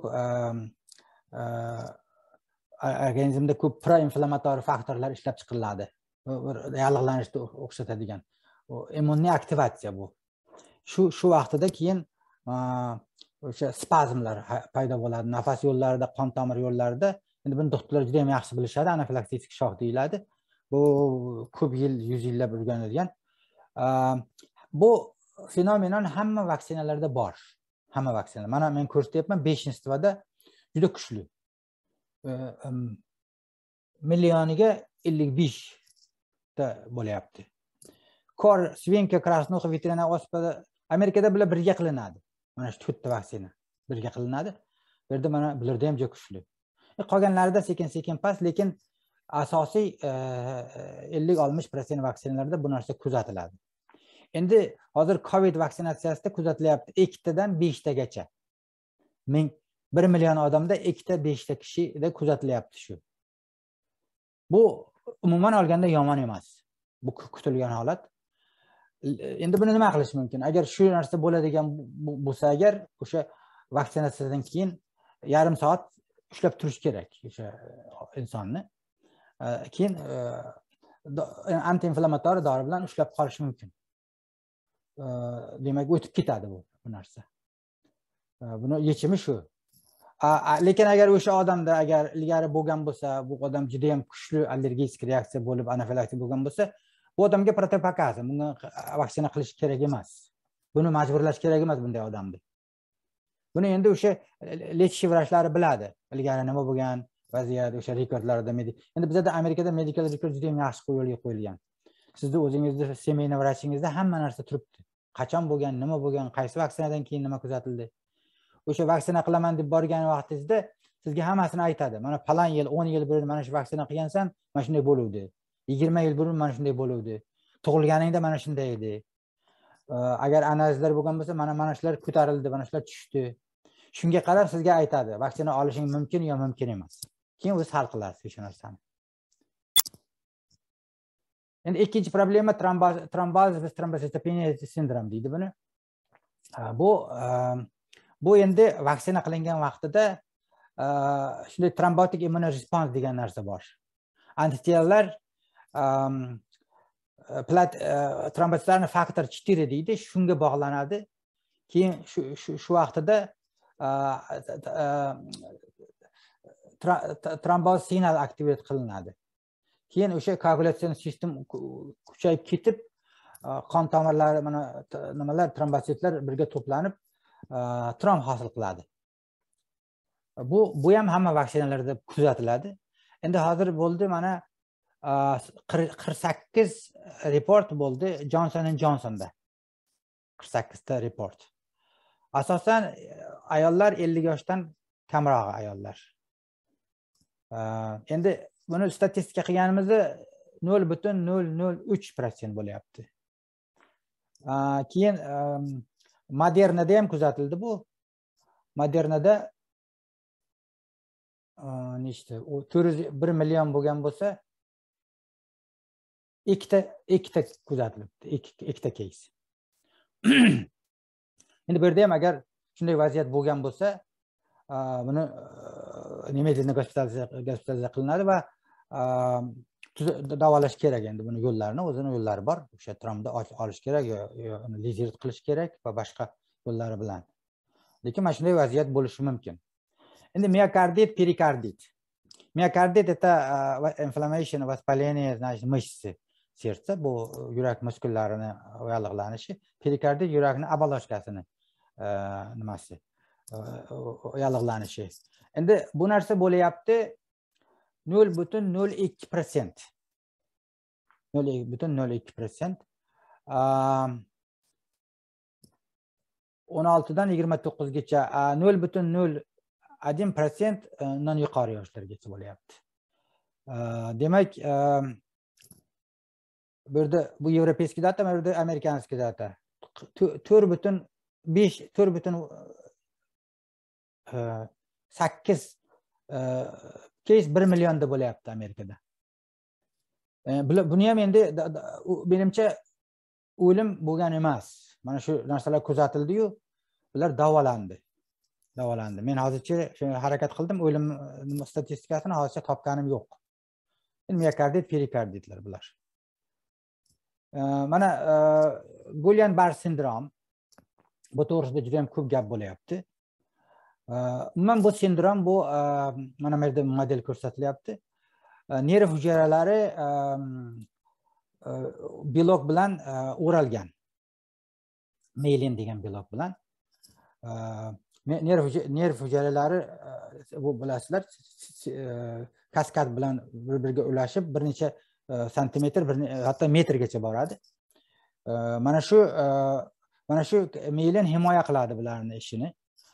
Speaker 2: organizmda ko'p proinflammator faktorlar ishlab chiqariladi. Yallig'lanishga o'xshatadigan. Immuniy aktivatsiya bu. Shu shu vaqtida keyin o'sha spazmlar paydo bo'ladi. Nafas yo'llarida, qon tomir yo'llarida. Endi buni doktorlar juda ham yaxshi bilishadi. Anafilaktik shok deyiladi. Bu ko'p yil, yuz yillab o'rganilgan. Bu fenomen hamma vaksinalarda bor. Hamma vaksinalar. Mana men ko'rsatyapman, beshinchivada juda kuchli. Millioniga ellik besh ta bo'lyapti. Kor, svinka, krasnoxa, veterinar ospada Amerikada bular birga qilinadi. Mana shu to'rtta vaksina birga qilinadi. Bu yerda mana bularda ham juda kuchli. Qolganlarida sekin-sekin past, lekin asosiy ellik oltmish prosent vaksinalarda bu narsa kuzatiladi. Endi hozir COVID vaksinatsiyasida kuzatilyapti ikkitadan beshtagacha. Ming bir million odamda ikkita beshta kishida kuzatilyapti shu. Bu umuman olganda yomon emas. Bu kutilgan holat. Endi buni nima qilish mumkin? Agar shu narsa bo'ladigan bo'lsa, agar o'sha vaksinatsiyadan keyin yarim soat ushlab turish kerak o'sha insonni. Keyin antiinflammator dori bilan ushlab qolish mumkin. Demak, o'tib ketadi bu narsa. Buni yechimi shu. Lekin agar o'sha odamda agar ilgari bo'lgan bo'lsa, bu odam juda ham kuchli allergik reaksiya bo'lib anafilaktik bo'lgan bo'lsa, bu odamga protopokaz, bunga vaksina qilish kerak emas. Buni majburlash kerak emas bunday odamni. Buni endi o'sha lechish vrachlari biladi. Ilgari nima bo'lgan vaziyat, o'sha rekordlarda. Endi bizda Amerikada medical record juda ham yaxshi yo'lga qo'yilgan. Sizni o'zingizning semeyni vrachingizda hamma narsa turibdi. Qachon bo'lgan, nima bo'lgan, qaysi vaksinadan keyin nima kuzatildi. O'sha vaksina qilaman deb borgan vaqtingizda sizga hammasini aytadi. Mana falan yil, o'n yil burun mana shu vaksina qilgansan, mana shunday bo'luvdi. yigirma yil burun mana shunday bo'luvdi. Tug'ilganingda mana shunday edi. Agar analizlar bo'lgan bo'lsa, mana mana shular ko'tarildi, mana shular tushdi. Shunga qarab sizga aytadi, vaksina olishing mumkin yo mumkin emas. Keyin o'z hal qilasiz o'sha narsani. Endi ikkinchi problema tromboz tromboz va trombositopeniya sindrom deydi buni. Bu bu endi vaksina qilingan vaqtida shunday trombotik immunoresponse degan narsa bor. Antitelalar plat trombositlarni faktor четыре deydi, shunga bog'lanadi. Keyin shu shu vaqtida tromboz signal aktivat qilinadi. Keyin o'sha koagulyatsion sistem kuchayib ketib, qon tomirlari mana nimalar trombositlar birga to'planib tromb hosil qiladi. Bu bu ham hamma vaksinalarda kuzatiladi. Endi hozir bo'ldi mana qirq sakkiz report bo'ldi Johnson and Johnsonda. qirq sakkizta report. Asosan ayollar ellik yoshdan kamroq ayollar. Endi buni statistika qilganimizda nol butun nol nol uch prosent bo'lyapti. Keyin Modernada ham kuzatildi bu. Modernada nechta? to'rt yuz bir million bo'lgan bo'lsa, ikkita ikkita kuzatilibdi, ikkita case. Endi bu yerda ham agar shunday vaziyat bo'lgan bo'lsa, buni немедленно gospitalizatsiya qilinadi va davolash kerak. Endi buni yo'llarini, o'zini yo'llari bor. O'sha traumda olish kerak yo uni lazer qilish kerak va boshqa yo'llari bilan. Lekin mana shunday vaziyat bo'lishi mumkin. Endi miokardit, perikardit. Miokardit это inflammation, воспаление, значит, мышцы sersa, bu yurak muskullarini yallig'lanishi. Perikardit yurakning оболочкасini nimasi yallig'lanishi. Endi bu narsa bo'layapti nol butun nol ikki prosent. nol butun nol ikki prosent. o'n oltidan yigirma to'qqizgacha nol butun nol один prosent dan yuqori yoshlargacha bo'layapti. Demak, bu yerda bu yevropeyskiy data, bu yerda amerikanskiy data. to'rt butun besh, to'rt butun sakkiz case bir millionda bo'layapti Amerikada. Buni ham endi menimcha o'lim bo'lgan emas. Mana shu narsalar kuzatildi-yu, ular davolandi. Davolandi. Men hozircha shuni harakat qildim, o'lim statistikasini hozircha topganim yo'q. Miokardit, perikarditlar bular. Mana Guillain-Barré sindrom bu to'g'risida juda ham ko'p gap bo'layapti. Umuman bu sindrom bu mana bu yerda model ko'rsatilyapti. Nerv hujayralari belok bilan o'ralgan. Myelin degan belok bilan. Nerv nerv hujayralari bu bilasizlar kaskad bilan bir-biriga ulashib bir necha santimetr, bir hatto metrgacha boradi. Mana shu mana shu myelin himoya qiladi bularning ishini.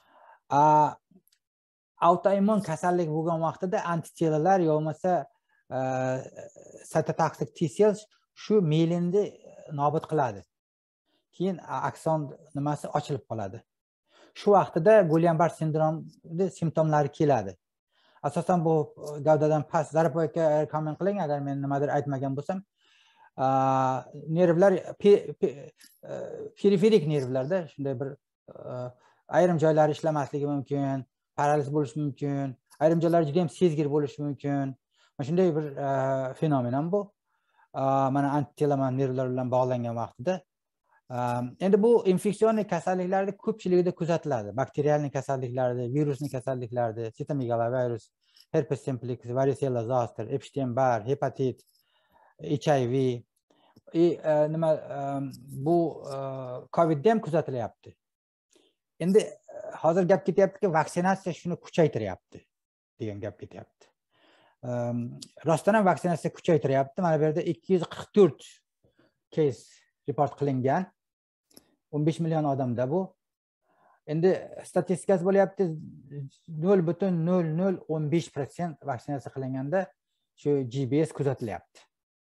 Speaker 2: Autoimmun kasallik bo'lgan vaqtida antitelalar yo'lmasa cytotoxic T cells shu myelinni nobud qiladi. Keyin akson nimasi ochilib qoladi. Shu vaqtida Guillain-Barré sindromi simptomlari keladi. Asosan bu gavdadan past, Zaripov aka komment qiling agar men nimadir aytmagan bo'lsam, nervlar periferik nervlarda shunday bir ayrim joylari ishlamasligi mumkin, paraliz bo'lishi mumkin, ayrim joylari juda ham sezgir bo'lishi mumkin. Mana shunday bir fenomen bu. Mana antitelaman nervlar bilan bog'langan vaqtida. Endi bu infeksion kasalliklarda ko'pchiligida kuzatiladi. Bakterial kasalliklarda, virusli kasalliklarda, sitomegalovirus, herpes simplex, varicella zoster, Epstein-Barr, hepatit, H I V nima bu Covidda ham kuzatilyapti. Endi hozir gap ketyaptiki, vaksinatsiya shuni kuchaytiryapti degan gap ketyapti. Rostdan ham vaksinatsiya kuchaytiryapti. Mana bu yerda ikki yuz qirq to'rt case report qilingan. o'n besh million odamda bu. Endi statistikasi bo'lyapti nol butun nol nol o'n besh prosent vaksinatsiya qilinganda shu G B S kuzatilyapti.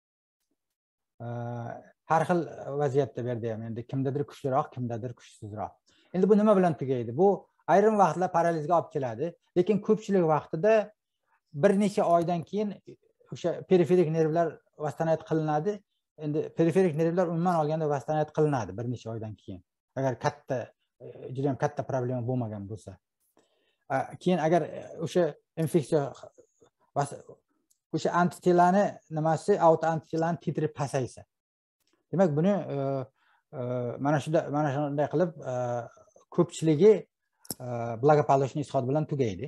Speaker 2: Har xil vaziyatda bu yerda ham endi kimdadir kuchliroq, kimdadir kuchsizroq. Endi bu nima bilan tugaydi? Bu ayrim vaqtlar paralizga olib keladi, lekin ko'pchilik vaqtida bir necha oydan keyin o'sha periferik nervlar vastonayat qilinadi. Endi periferik nervlar umuman olganda vastonayat qilinadi bir necha oydan keyin. Agar katta, juda ham katta problema bo'lmagan bo'lsa. Keyin agar o'sha infeksiya o'sha antitelani nimasi, auto antitelani titri pasaysa. Demak, buni mana shunda mana shunday qilib ko'pchiligi благополучный исход bilan tugaydi.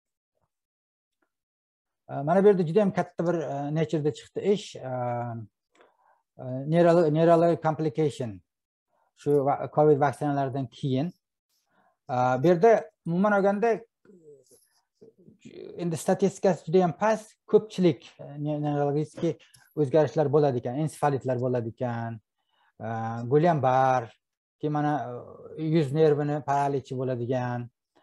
Speaker 2: Mana bu yerda juda ham katta bir Nature'da chiqdi ish. Neurologic complication shu Covid vaksinalaridan keyin. Bu yerda umuman olganda endi statistikasi juda ham past, ko'pchilik neurologik o'zgarishlar bo'ladi ekan, ensefalitlar bo'ladi ekan, Guillain-Barré, keyin mana yuz nervini paralichi bo'ladigan,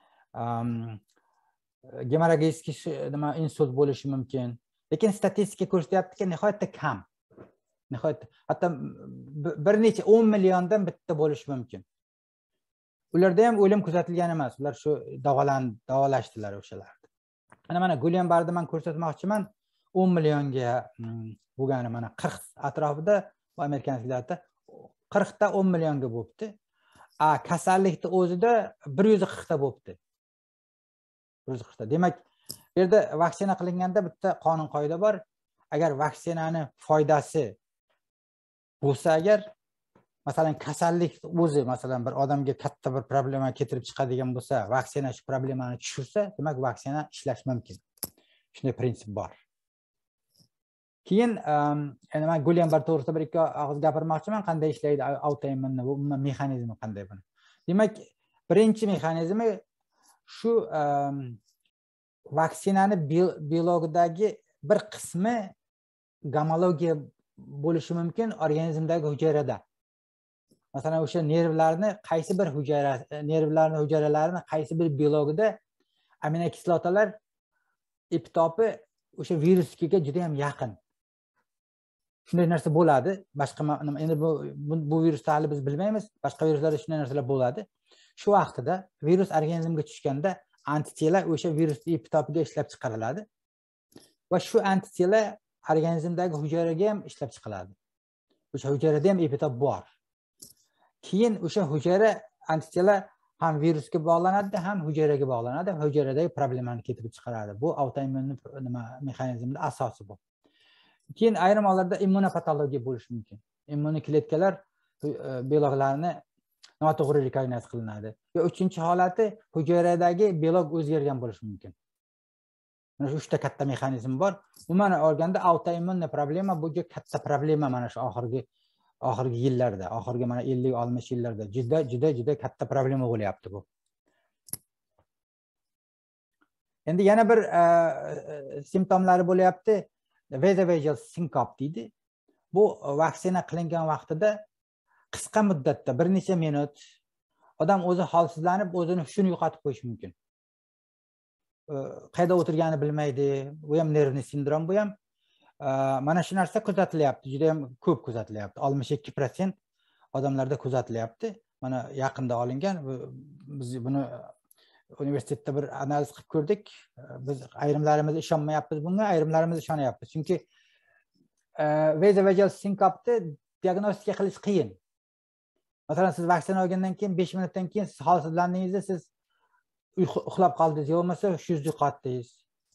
Speaker 2: gemorragik nima insult bo'lishi mumkin. Lekin statistika ko'rsatyaptiki, nihoyatda kam. Nihoyatda hatto bir necha o'n milliondan bitta bo'lishi mumkin. Ularda ham o'lim kuzatilgan emas. Ular shu davolandi, davolashdilar o'shalarni. Mana mana Guillain-Barréda men ko'rsatmoqchiman, o'n millionga bo'lgani mana qirq atrofida bu amerikanliklarda qirq ta o'n millionga bo'libdi. A kasallikning o'zida bir yuz qirq ta bo'libdi. bir yuz qirq ta. Demak, Bu yerda vaksina qilinganda bitta qonun qoida bor. Agar vaksinani foydasi bo'lsa agar, masalan kasallik o'zi masalan bir odamga katta bir problema keltirib chiqadigan bo'lsa, vaksina shu problemani tushirsa, demak vaksina ishlash mumkin. Shunday prinsip bor. Keyin endi men Gulyambar to'g'risida bir ikki og'iz gapirmoqchiman, qanday ishlaydi autoimmunni, bu mexanizmi qanday buni. Demak, birinchi mexanizmi shu vaksinani biologidagi bir qismi gomologiya bo'lishi mumkin organizmdagi hujayrada. Masalan, o'sha nervlarni qaysi bir hujayra, nervlarning hujayralarini qaysi bir biologida aminokislotalar epitopi o'sha virusga juda ham yaqin. Shunday narsa bo'ladi. Boshqa endi bu bu virusni hali biz bilmaymiz. Boshqa viruslarda shunday narsalar bo'ladi. Shu vaqtida virus organizmga tushganda antitela o'sha virus epitopiga ishlab chiqariladi. Va shu antitela organizmdagi hujayraga ham ishlab chiqiladi. O'sha hujayrada ham epitop bor. Keyin o'sha hujayra antitela ham virusga bog'lanadi, ham hujayraga bog'lanadi, hujayradagi problemani keltirib chiqaradi. Bu autoimmun nima mexanizmning asosi bu. Keyin ayrim hollarda immunopatologiya bo'lishi mumkin. Immunikletkalar biologlarni noto'g'ri rekognayz qilinadi. Va uchinchi holati hujayradagi biolog o'zgargan bo'lishi mumkin. Mana shu uchta katta mexanizm bor. Umuman olganda autoimmun problema bu katta problema mana shu oxirgi oxirgi yillarda, oxirgi mana ellik oltmish yillarda juda juda juda katta problema bo'lyapti bu. Endi yana bir simptomlari bo'lyapti. Vasovagal syncope deydi. Bu vaksina qilingan vaqtida qisqa muddatda bir necha minut odam o'zi holsizlanib, o'zini hushini yo'qotib qo'yishi mumkin. Qayda o'tirganini bilmaydi. Bu ham nervni sindrom, bu ham mana shu narsa kuzatilyapti, juda ham ko'p kuzatilyapti. oltmish ikki foiz odamlarda kuzatilyapti. Mana yaqinda olingan, biz buni universitetda bir analiz qilib ko'rdik. Biz ayrimlarimiz ishonmayapmiz bunga, ayrimlarimiz ishonyapmiz. Chunki vasovagal syncopni diagnostika qilish qiyin. Masalan, siz vaksina olgandan keyin besh minutdan keyin siz holsizlandingizda, siz uxlab qoldingiz, yo'qmasa hushingizni yo'qotdingiz.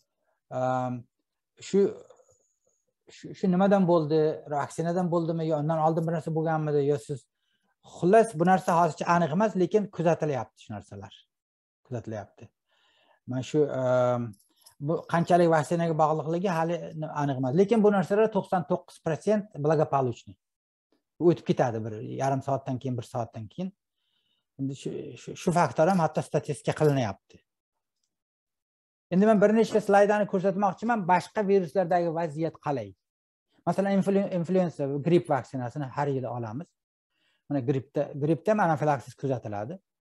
Speaker 2: Shu shu nimadan bo'ldi? Vaksinadan bo'ldimi yo undan oldin bir narsa bo'lganmidi yo siz, xullas bu narsa hozircha aniq emas, lekin kuzatilyapti shu narsalar. Kuzatilyapti. Mana shu bu qanchalik vaksinaga bog'liqligi hali aniq emas, lekin bu narsalar to'qson to'qqiz foiz благополучный. O'tib ketadi bir yarim soatdan keyin, bir soatdan keyin. Endi shu shu faktor ham hatto statistika qilinyapti. Endi men bir nechta slaydlarni ko'rsatmoqchiman, boshqa viruslardagi vaziyat qalay. Masalan, inflyuenza, gripp vaksinasini har yili olamiz. Mana grippda, grippda ham anafilaksis kuzatiladi.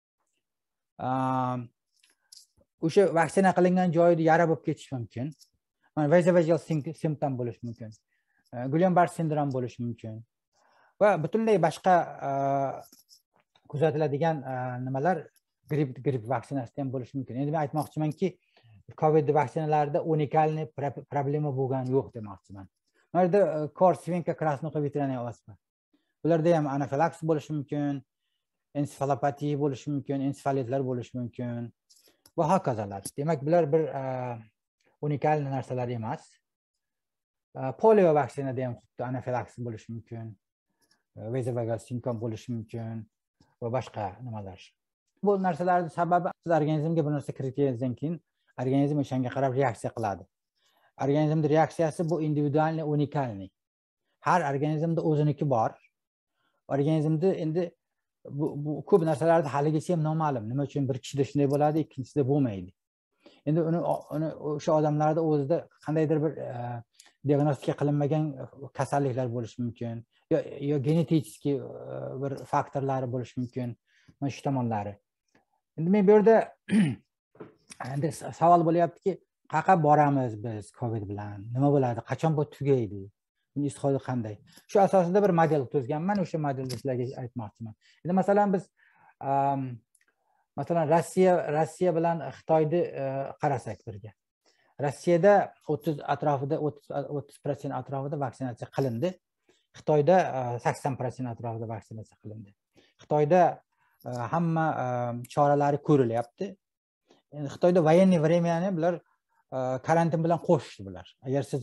Speaker 2: O'sha vaksina qilingan joyida yara bo'lib ketishi mumkin. Mana vasovagal simptom bo'lishi mumkin. Gulyambar sindrom bo'lishi mumkin. Va butunlay boshqa kuzatiladigan nimalar gripp gripp vaksinasida ham bo'lishi mumkin. Endi men aytmoqchimanki, COVID vaksinalarida unikalniy problema bo'lgan yo'q demoqchiman. Mana yerda kor svenka krasnokovitraniya оспа. Bularda ham anafilaksis bo'lishi mumkin, ensefalopatiya bo'lishi mumkin, ensefalitlar bo'lishi mumkin va hokazolar. Demak, bular bir unikal narsalar emas. Polio vaksinada ham xuddi anafilaksis bo'lishi mumkin, vasovagal syndrom bo'lishi mumkin va boshqa nimalar. Bu narsalarning sababi siz organizmga bir narsa kiritganingizdan keyin organizm o'shanga qarab reaksiya qiladi. Organizmning reaksiyasi bu individualniy, unikalniy. Har organizmda o'ziniki bor. Organizmda endi bu, bu ko'p narsalarda haligacha ham noma'lum. Nima uchun bir kishida shunday bo'ladi, ikkinchisida bo'lmaydi. Endi uni uni o'sha odamlarda o'zida qandaydir bir diagnostika qilinmagan kasalliklar bo'lishi mumkin, yo yo genetik bir faktorlari bo'lishi mumkin. Mana shu tomonlari. Endi men bu yerda endi savol bo'lyaptiki, qayerga boramiz biz COVID bilan? Nima bo'ladi? Qachon bu tugaydi? Buning islohoti qanday? Shu asosida bir model tuzganman, o'sha modelni sizlarga aytmoqchiman. Endi masalan biz masalan Rossiya Rossiya bilan Xitoyni qarasak birga. Rossiyada o'ttiz atrofida o'ttiz foiz atrofida vaksinatsiya qilindi. Xitoyda sakson foiz atrofida vaksinatsiya qilindi. Xitoyda hamma choralari ko'rilyapti. Xitoyda военный времяni bular karantin bilan qo'shishdi bular. Agar siz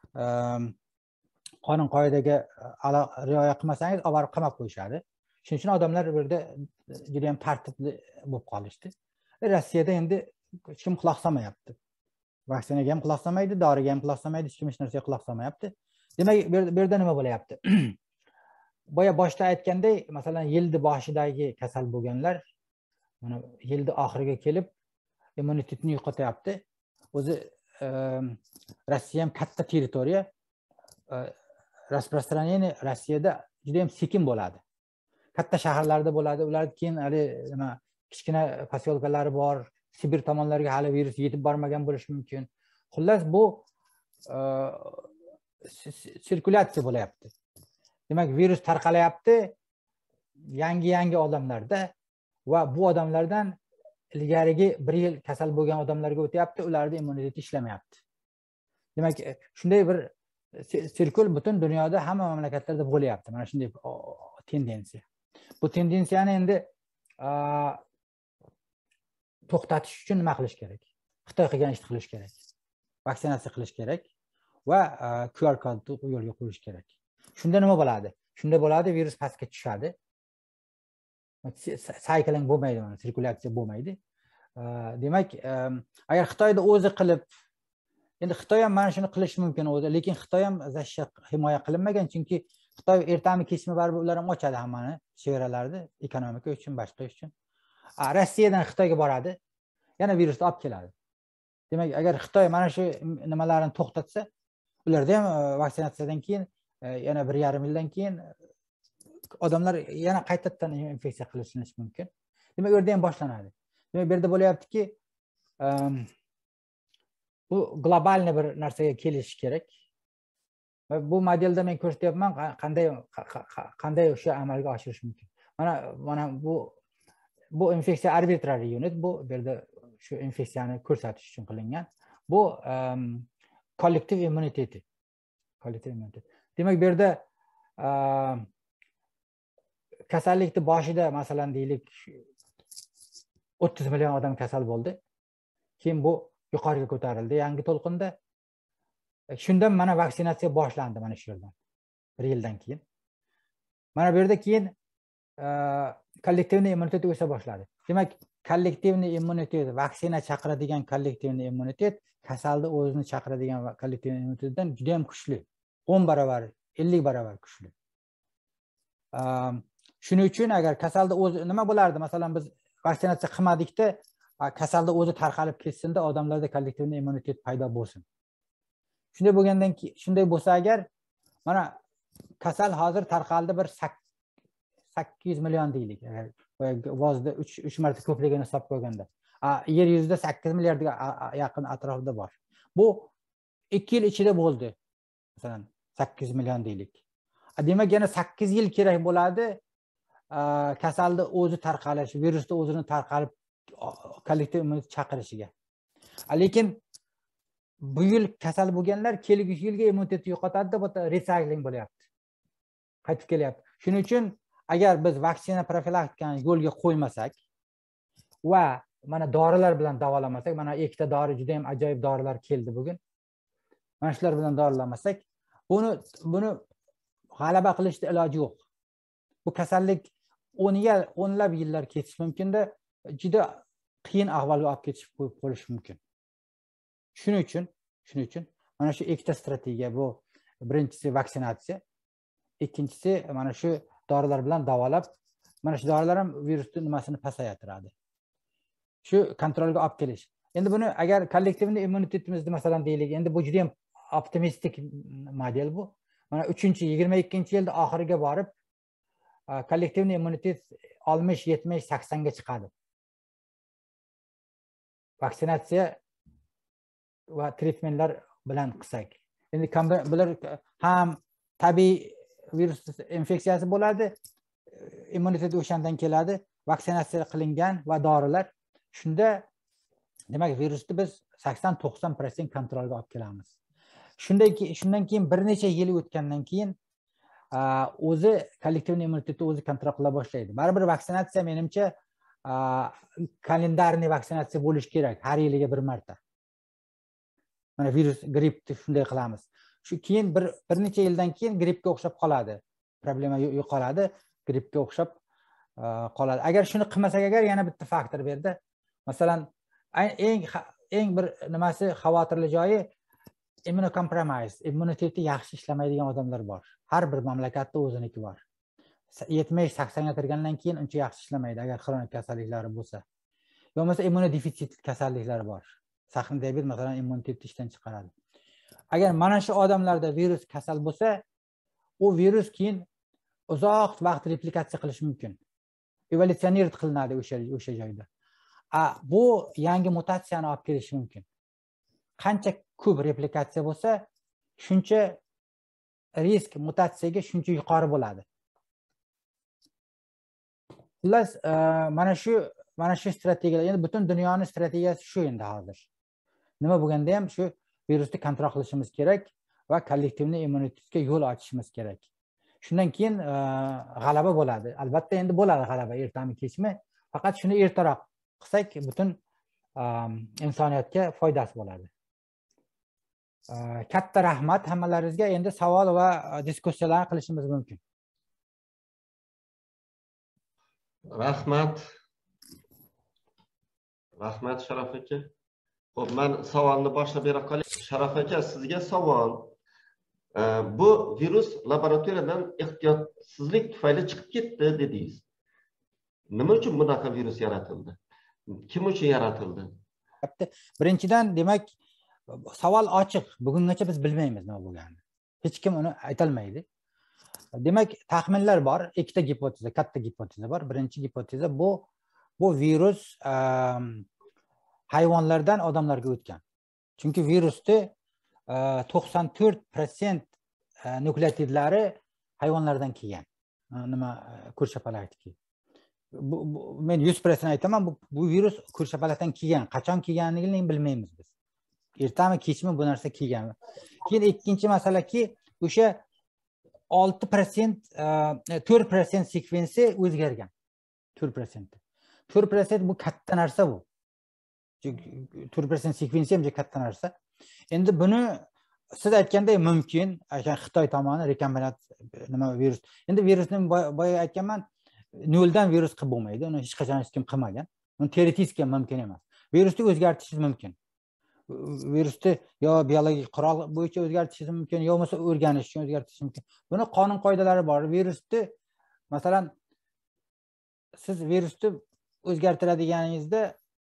Speaker 2: qonun qoidaga rioya qilmasangiz olib borib qamab qo'yishadi. Shuning uchun odamlar bu yerda juda ham tartibli bo'lib qolishdi. Rossiyada endi hech kim quloq solmayapti. Vaksinaga ham quloq solmaydi, doriga ham quloq solmaydi, hech kim hech narsaga quloq solmayapti. Demak, bu yerda nima bo'layapti? Boya boshda aytganday, masalan, yilni boshidagi kasal bo'lganlar mana yilni oxiriga kelib immunitetni yo'qotyapti. O'zi Rossiya ham katta territoriya. Распространение Rossiyada juda ham sekin bo'ladi. Katta shaharlarda bo'ladi. Ular keyin hali nima kichkina posyolkalari bor. Sibir tomonlarga hali virus yetib bormagan bo'lishi mumkin. Xullas bu sirkulyatsiya bo'layapti. Demak, virus tarqalayapti yangi-yangi odamlarda va bu odamlardan ilgarigi bir yil kasal bo'lgan odamlarga o'tyapti, ularning immuniteti ishlamayapti. Demak, shunday bir sirkul butun dunyoda hamma mamlakatlarda bo'layapti. Mana shunday tendensiya. Bu tendensiyani endi to'xtatish uchun nima qilish kerak? Xitoy qilgan ishni qilish kerak. Vaksinatsiya qilish kerak va Q R kodni yo'lga qo'yish kerak. Shunda nima bo'ladi? Shunda bo'ladi, virus pastga tushadi. Cycling bo'lmaydi, mana sirkulyatsiya bo'lmaydi. Demak, agar Xitoyda o'zi qilib, endi Xitoy ham mana shuni qilish mumkin o'zi, lekin Xitoy ham zashya himoya qilinmagan, chunki Xitoy ertami kechmi baribir ular ham ochadi hammani, chegaralarni, ekonomika uchun, boshqa uchun. Rossiyadan Xitoyga boradi, yana virusni olib keladi. Demak, agar Xitoy mana shu nimalarni to'xtatsa, ularda ham vaksinatsiyadan keyin yana bir yarim yildan keyin odamlar yana qaytadan infeksiya qilishi mumkin. Demak, u yerda ham boshlanadi. Demak, bu yerda bo'layaptiki, bu globalniy bir narsaga kelish kerak. Va bu modelda men ko'rsatyapman qanday qanday o'sha amalga oshirish mumkin. Mana mana bu bu infeksiya arbitrary unit, bu bu yerda shu infeksiyani ko'rsatish uchun qilingan. Bu kollektiv immuniteti. Kollektiv immunitet. Demak, bu yerda kasallikni boshida masalan deylik o'ttiz million odam kasal bo'ldi. Keyin bu yuqoriga ko'tarildi yangi to'lqinda. Shundan mana vaksinatsiya boshlandi mana shu yerdan. bir yildan keyin. Mana bu yerda keyin kollektivniy immunitet o'sa boshladi. Demak, kollektivniy immunitet, vaksina chaqiradigan kollektivniy immunitet kasalni o'zini chaqiradigan kollektivniy immunitetdan juda ham kuchli. o'n barobar, ellik barobar kuchli. Shuning uchun agar kasalda o'zi nima bo'lardi? Masalan, biz vaksinatsiya qilmadikda, kasalda o'zi tarqalib ketsin-da, odamlarda kollektivniy immunitet paydo bo'lsin. Shunday bo'lgandan keyin, shunday bo'lsa agar, mana kasal hozir tarqaldi bir sakkiz yuz million deylik. Vozda uch marta ko'pligini hisobga olganda. Yer yuzida sakkiz milliardga yaqin atrofida bor. Bu ikki yil ichida bo'ldi. Masalan, sakkiz million deylik. Demak, yana sakkiz yil kerak bo'ladi kasalni o'zi tarqalishi, virusni o'zini tarqalib kollektiv immunitet chaqirishiga. Lekin bu yil kasal bo'lganlar kelgusi yilga immunitetni yo'qotadi deb recycling bo'lyapti. Qaytib kelyapti. Shuning uchun agar biz vaksina profilaktikani yo'lga qo'ymasak va mana dorilar bilan davolamasak, mana ikkita dori, juda ham ajoyib dorilar keldi bugun. Mana shular bilan dorilamasak, buni buni g'alaba qilishda iloji yo'q. Bu kasallik o'nlab yillar ketishi mumkin-da, juda qiyin ahvolga olib ketib qolishi mumkin. Shuning uchun, shuning uchun mana shu ikkita strategiya bu. Birinchisi vaksinatsiya, ikkinchisi mana shu dorilar bilan davolab, mana shu dorilar ham virusning nimasini pasaytiradi. Shu kontrolga olib kelish. Endi buni agar kollektivniy immunitetimizni masalan deylik, endi bu juda ham optimistik model bu. Mana uchinchi yigirma ikkinchi yilda oxiriga borib kollektivniy immunitet oltmish, yetmish, sakson ga chiqadi. Vaksinatsiya va treatmentlar bilan qilsak. Endi bular ham tabiiy virus infeksiyasi bo'ladi, immunitet o'shandan keladi, vaksinatsiya qilingan va dorilar. Shunda demak virusni biz sakson to'qson foiz kontrolga olib kelamiz. Shunday shundan keyin bir necha yil o'tgandan keyin o'zi kollektivniy immunitetni o'zi kontrol qila boshlaydi. Baribir vaksinatsiya menimcha kalendarniy vaksinatsiya bo'lishi kerak, har yiliga bir marta. Mana virus, grippni shunday qilamiz. Shu keyin bir bir necha yildan keyin grippga o'xshab qoladi. Problema yo'qoladi, grippga o'xshab qoladi. Agar shuni qilmasak, agar yana bitta faktor bu yerda. Masalan, eng eng bir nimasi xavotirli joyi immunocompromise, immuniteti yaxshi ishlamaydigan odamlar bor. Har bir mamlakatda o'ziniki bor. yetmish saksonga kirgandan keyin uncha yaxshi ishlamaydi agar xronik kasalliklari bo'lsa. Bo'lmasa immunodefitsit kasalliklari bor. Sahna diabet masalan immunitetni ishdan chiqaradi. Agar mana shu odamlarda virus kasal bo'lsa, u virus keyin uzoq vaqt replikatsiya qilishi mumkin. Evolyutsioner qilinadi o'sha o'sha joyda. A bu yangi mutatsiyani olib kelishi mumkin. Qancha ko'p replikatsiya bo'lsa, shuncha risk mutatsiyaga shuncha yuqori bo'ladi. Xullas, mana shu mana shu strategiyalar, endi butun dunyoning strategiyasi shu endi hozir. Nima bo'lganda ham shu virusni kontrol qilishimiz kerak va kollektivniy immunitetga yo'l ochishimiz kerak. Shundan keyin g'alaba bo'ladi. Albatta endi bo'ladi g'alaba ertami kechmi, faqat shuni ertaroq qilsak butun insoniyatga foydasi bo'ladi. Katta rahmat hammalaringizga. Endi savol va diskussiyalar qilishimiz mumkin.
Speaker 1: Rahmat. Rahmat Sharaf aka. Xo'p, men savolni boshlab bera qolay. Sharaf aka, sizga savol. Bu virus laboratoriyadan ehtiyotsizlik tufayli chiqib ketdi dedingiz. Nima uchun bunaqa virus yaratildi? Kim uchun yaratildi?
Speaker 2: Birinchidan, demak, savol ochiq. Bugungacha biz bilmaymiz nima bo'lganini. Hech kim uni aytolmaydi. Demak, taxminlar bor, ikkita gipoteza, katta gipoteza bor. Birinchi gipoteza bu bu virus hayvonlardan odamlarga o'tgan. Chunki virusni to'qson to'rt foiz nukleotidlari hayvonlardan kelgan. Nima ko'rshapalakniki. Men yuz foiz aytaman, bu, bu virus ko'rshapalakdan kelgan. Qachon kelganligini bilmaymiz biz. Ertami kechmi bu narsa kelgan. Keyin ikkinchi masalaki, o'sha olti foiz to'rt foiz sekvensi o'zgargan. to'rt foiz. to'rt foiz bu katta narsa bu. to'rt foiz sekvensi ham katta narsa. Endi buni siz aytganday mumkin, Xitoy tomoni rekombinant nima virus. Endi virusni boya aytganman, noldan virus qilib bo'lmaydi. Uni hech qachon hech kim qilmagan. Uni teoretik mumkin emas. Virusni o'zgartirishingiz mumkin. Virusni yo biologik qurol bo'yicha o'zgartirishingiz mumkin, yo bo'lmasa o'rganish uchun o'zgartirishingiz mumkin. Buni qonun qoidalari bor. Virusni masalan siz virusni o'zgartiradiganingizda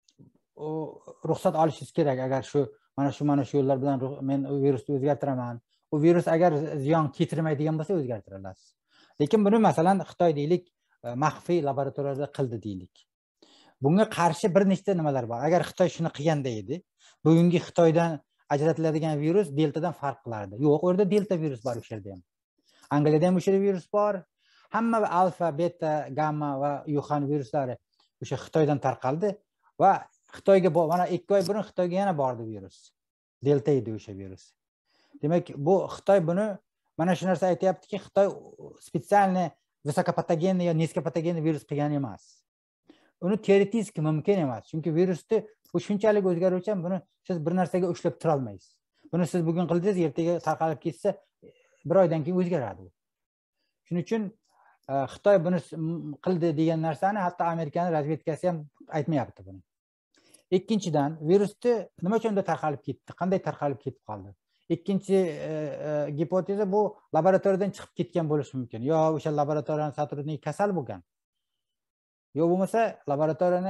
Speaker 2: ruxsat olishingiz kerak. Agar shu mana shu mana shu yo'llar bilan men virusni o'zgartiraman. U virus agar ziyon keltirmaydigan bo'lsa o'zgartira olasiz. Lekin buni masalan Xitoy deylik, maxfiy laboratoriyada qildi deylik. Bunga qarshi bir nechta nimalar bor. Agar Xitoy shuni qilganda edi, bugungi Xitoydan ajratiladigan virus deltadan farq qilardi. Yo'q, o'rda delta virus bor o'sha yerda ham. Angliyada ham o'sha virus bor. Hamma alfa, beta, gamma va Yuhan viruslari o'sha Xitoydan tarqaldi va Xitoyga mana ikki oy burun Xitoyga yana bordi virus. Delta edi o'sha virus. Demak, bu Xitoy buni mana shu narsa aytayaptiki, Xitoy spesialniy visokopatogenniy yo niskopatogenniy virus qilgan emas. Uni teoretik mumkin emas. Chunki virusni bu shunchalik o'zgaruvchan, buni siz bir narsaga ushlab tura olmaysiz. Buni siz bugun qildingiz, ertaga tarqalib ketsa, bir oydan keyin o'zgaradi u. Shuning uchun Xitoy buni qildi degan narsani hatto Amerikaning razvedkasi ham aytmayapti buni. Ikkinchidan, virusni nima uchun tarqalib ketdi? Qanday tarqalib ketib qoldi? Ikkinchi gipoteza bu laboratoriyadan chiqib ketgan bo'lishi mumkin. Yo o'sha laboratoriyaning sotrudniki kasal bo'lgan. Yo bo'lmasa laboratoriyani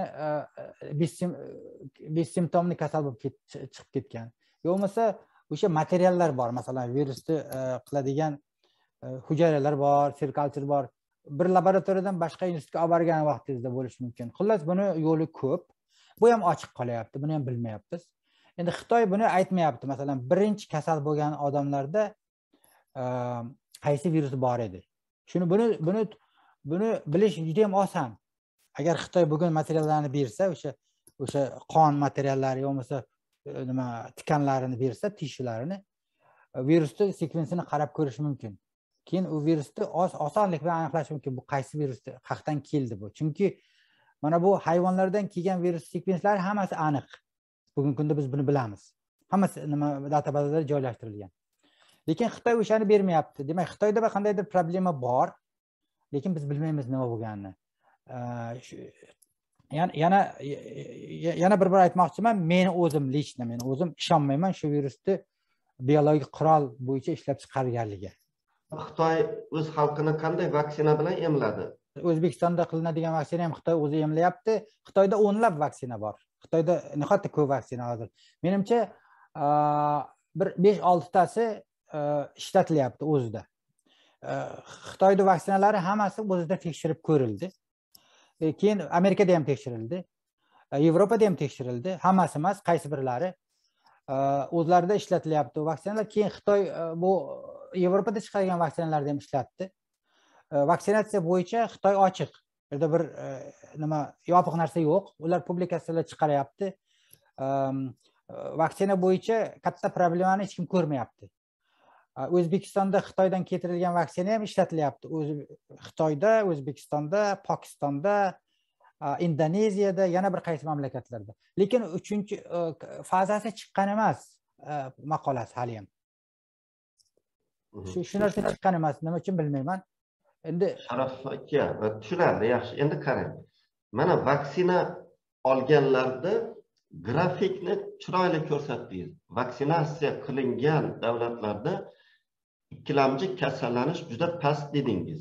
Speaker 2: bessimptomli kasal bo'lib chiqib ketgan. Yo bo'lmasa o'sha materiallar bor, masalan virusni qiladigan hujayralar bor, sel culture bor. Bir laboratoriyadan boshqa institutga olib borgan vaqtingizda bo'lishi mumkin. Xullas buni yo'li ko'p. Bu ham ochiq qolyapti, buni ham bilmayapmiz. Endi Xitoy buni aytmayapti. Masalan, birinchi kasal bo'lgan odamlarda qaysi virus bor edi. Shuni buni buni buni bilish juda ham oson. Agar Xitoy bugun materiallarni bersa, o'sha o'sha qon materiallari bo'lmasa nima tikanlarini bersa, tishularini, virusni sekvensini qarab ko'rish mumkin. Keyin u virusni osonlik bilan aniqlash mumkin. Bu qaysi virusni qayerdan keldi bu? Chunki mana bu hayvonlardan kelgan virus sekvenslari hammasi aniq. Bugungi kunda biz buni bilamiz. hammasi nima databazalar joylashtirilgan. Lekin Xitoy o'shani bermayapti. Demak, Xitoyda bir qandaydir problema bor, lekin biz bilmaymiz nima bo'lganini. Yana yana yana bir bir aytmoqchiman, men o'zim lично men o'zim ishonmayman shu virusni biologik qurol bo'yicha ishlab chiqarganligiga.
Speaker 1: Xitoy o'z xalqini qanday vaksina bilan emladi?
Speaker 2: O'zbekistonda qilinadigan vaksina ham Xitoy o'zi emlayapti. Xitoyda o'nlab vaksina bor. Xitoyda nihoyatda ko'p vaksina hozir. Menimcha bir besh oltitasi ishlatilyapti o'zida. Xitoyda vaksinalari hammasi o'zida tekshirib ko'rildi. Keyin Amerikada ham tekshirildi. Yevropada ham tekshirildi. Hammasi emas, qaysi birlari o'zlarida ishlatilyapti vaksinalar. Keyin Xitoy bu Yevropada chiqargan vaksinalarni ham ishlatdi. Vaksinatsiya bo'yicha Xitoy ochiq. Bu yerda bir nima yopiq narsa yo'q. Ular publikatsiyalar chiqaryapti. Vaksina bo'yicha katta problemani hech kim ko'rmayapti. O'zbekistonda Xitoydan keltirilgan vaksina ham ishlatilyapti. O'z Xitoyda, O'zbekistonda, Pokistonda, Indoneziyada, yana bir qaysi mamlakatlarda. Lekin uchinchi fazasi chiqqan emas maqolasi hali ham. Shu shu narsa chiqqan emas, nima uchun bilmayman. Endi
Speaker 1: Sharaf aka, tushunarli, yaxshi. Endi qarang. Mana vaksina olganlarda grafikni chiroyli ko'rsatdingiz. Vaksinatsiya qilingan davlatlarda ikkilamchi kasallanish juda past dedingiz.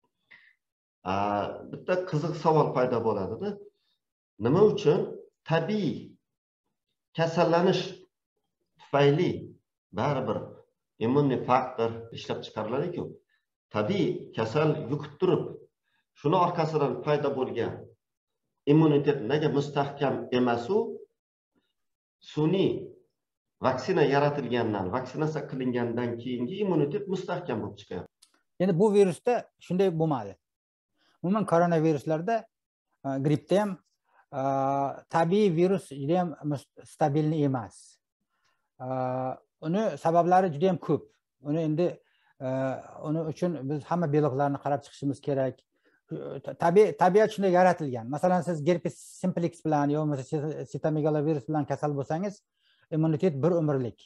Speaker 1: Bitta qiziq savol paydo bo'ladi-da. Nima uchun tabiiy kasallanish tufayli baribir immuniy faktor ishlab chiqariladi-ku. Tabiiy kasal yuqib turib, shuni orqasidan paydo bo'lgan immunitet nega mustahkam emas-u sun'iy vaksina yaratilgandan, vaksinatsiya qilingandan keyingi immunitet mustahkam bo'lib chiqadi.
Speaker 2: Endi bu virusda shunday bo'lmadi. Umuman koronaviruslarda, grippda ham tabiiy virus juda ham stabilni emas. Uni sabablari juda ham ko'p. Uni endi uni uchun biz hamma beloklarni qarab chiqishimiz kerak. Tabiiy tabiat shunday yaratilgan. Masalan, siz herpes simplex bilan yoki sitomegalovirus bilan kasal bo'lsangiz, immunitet bir umrlik.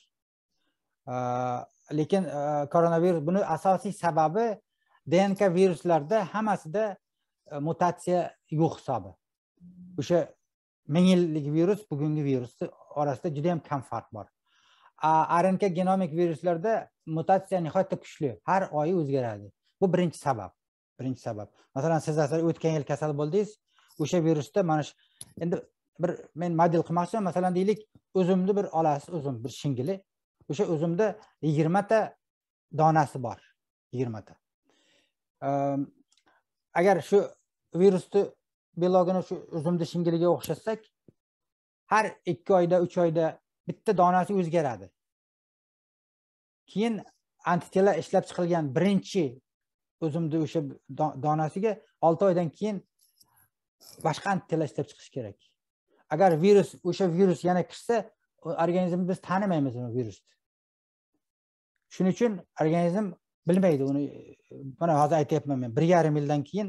Speaker 2: Lekin koronavirus buni asosiy sababi D N K viruslarda hammasida mutatsiya yo'q hisobi. O'sha ming yillik virus bugungi virus orasida juda ham kam farq bor. R N K genomik viruslarda mutatsiya nihoyatda kuchli, har oy o'zgaradi. Bu birinchi sabab. Birinchi sabab. Masalan, siz asal o'tgan yil kasal bo'ldingiz, o'sha virusda mana shu endi bir men model qilmoqchiman. Masalan, deylik, o'zimni bir olasiz, o'zim bir shingili. O'sha o'zimda yigirma ta donasi bor. yigirma ta. Agar shu virusni belogini shu o'zimda shingiliga o'xshatsak, har ikki oyda, uch oyda bitta donasi o'zgaradi. Keyin antitela ishlab chiqilgan birinchi o'zimda o'sha donasiga olti oydan keyin boshqa antitela ishlab chiqish kerak. Agar virus o'sha virus yana kirsa, organizmni biz tanimaymiz uni virusni. Shuning uchun organizm bilmaydi uni. Mana hozir aytayapman men, bir yarim yildan keyin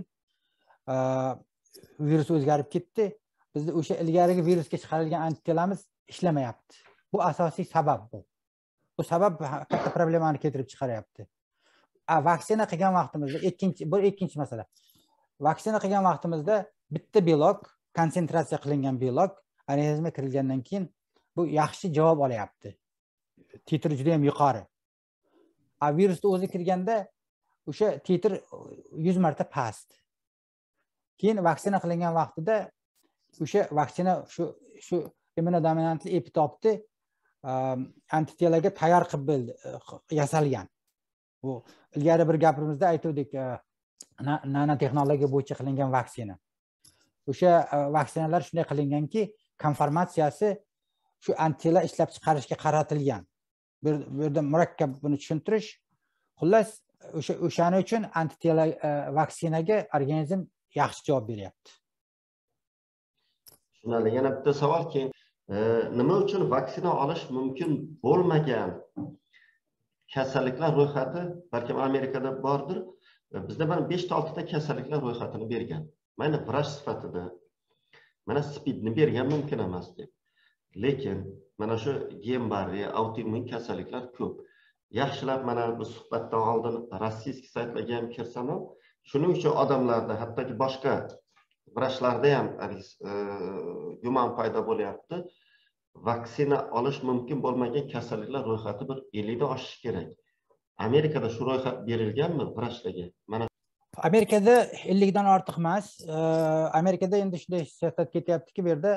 Speaker 2: virus o'zgarib ketdi. Bizda o'sha ilgarigi virusga chiqarilgan antitelamiz ishlamayapti. Bu asosiy sabab bu. Bu sabab katta problemani keltirib chiqaryapti. A vaksina qilgan vaqtimizda ikkinchi bir ikkinchi masala. Vaksina qilgan vaqtimizda bitta belok, konsentratsiya qilingan belok organizmga kirilgandan keyin bu yaxshi javob olyapti. Titr juda ham yuqori. A virusda o'zi kirganda o'sha titr yuz marta past. Keyin vaksina qilingan vaqtida o'sha vaksina shu shu immunodominantli epitopni antitelaga tayyor qilib yasalgan. Bu ilgari bir gapimizda aytdik, nanotexnologiya bo'yicha qilingan vaksina. O'sha vaksinalar shunday qilinganki, konformatsiyasi shu antitela ishlab chiqarishga qaratilgan. Bu yerda murakkab buni tushuntirish. Xullas, o'sha o'shaning uchun antitela vaksinaga organizm yaxshi javob beryapti.
Speaker 1: Tushunarli. Yana bitta savol keyin, nima uchun vaksina olish mumkin bo'lmagan kasalliklar ro'yxati balki Amerikada bordir. Bizda mana besh ta olti ta kasalliklar ro'yxatini bergan. Mana vrach sifatida mana spidni bergan mumkin emas deb. Lekin mana shu Guillain-Barré, autoimmun kasalliklar ko'p. Yaxshilab mana bu suhbatdan oldin rossiyskiy saytlarga ham kirsam, shuning uchun odamlarda, hattoki boshqa vrachlarda ham gumon paydo bo'lyapti. Vaksina olish mumkin bo'lmagan kasalliklar ro'yxati bir ellik dan oshishi kerak. Amerikada shu ro'yxat berilganmi vrachlarga? Mana
Speaker 2: Amerikada ellik dan ortiq emas. Amerikada endi shunday siyosat ketyaptiki, bu yerda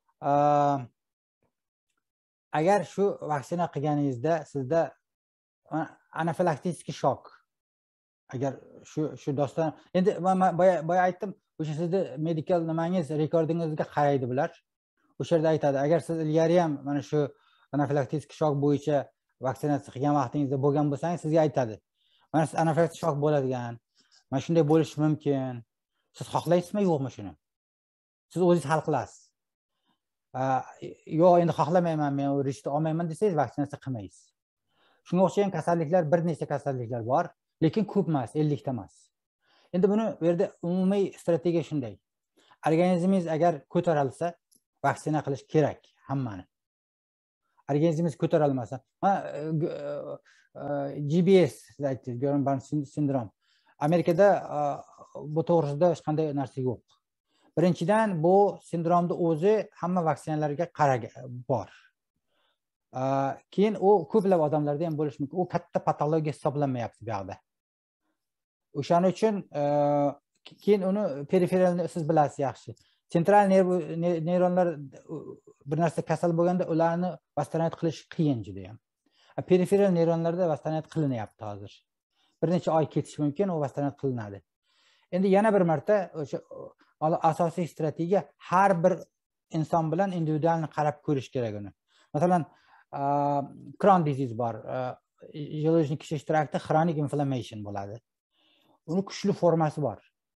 Speaker 2: agar shu vaksina qilganingizda sizda anafilaktik shok, agar shu shu doston, endi men boya aytdim, o'sha sizni medikal nimangiz, rekordingizga qaraydi bular. O'sha yerda aytadi, agar siz ilgari ham mana shu anafilaktik shok bo'yicha vaksinatsiya qilgan vaqtingizda bo'lgan bo'lsangiz, sizga aytadi, mana siz anafilaktik shok bo'ladigan, mana shunday bo'lishi mumkin. Siz xohlaysizmi, yo'qmi shuni? Siz o'zingiz hal qilasiz. Yo'q, endi xohlamayman, men u riskni olmayman desangiz, vaksinatsiya qilmaysiz. Shunga o'xshagan kasalliklar, bir nechta kasalliklar bor, lekin ko'p emas, ellik ta emas. Endi buni bu yerda umumiy strategiya shunday. Organizmingiz agar ko'tarilsa, vaksina qilish kerak hammani. Organizmingiz ko'tarilmasa, G B S aytdingiz, Guillain-Barré sindrom. Amerikada bu to'g'risida hech qanday narsa yo'q. Birinchidan, bu sindromning o'zi hamma vaksinalarga qaragan bor. Keyin u ko'plab odamlarda ham bo'lishi mumkin. U katta patologiya hisoblanmayapti bu yerda. O'shaning uchun keyin uni periferalni siz bilasiz yaxshi. Sentral neyronlar bir narsa kasal bo'lganda ularni vastonayat qilish qiyin juda ham. Periferal neyronlarda vastonayat qilinyapti hozir. Bir necha oy ketishi mumkin, u vastonayat qilinadi. Endi yana bir marta o'sha asosiy strategiya har bir inson bilan individualni qarab ko'rish kerak uni. Masalan, Crohn disease bor. Желудочный кишечный traktda chronic inflammation bo'ladi. Uni kuchli formasi bor.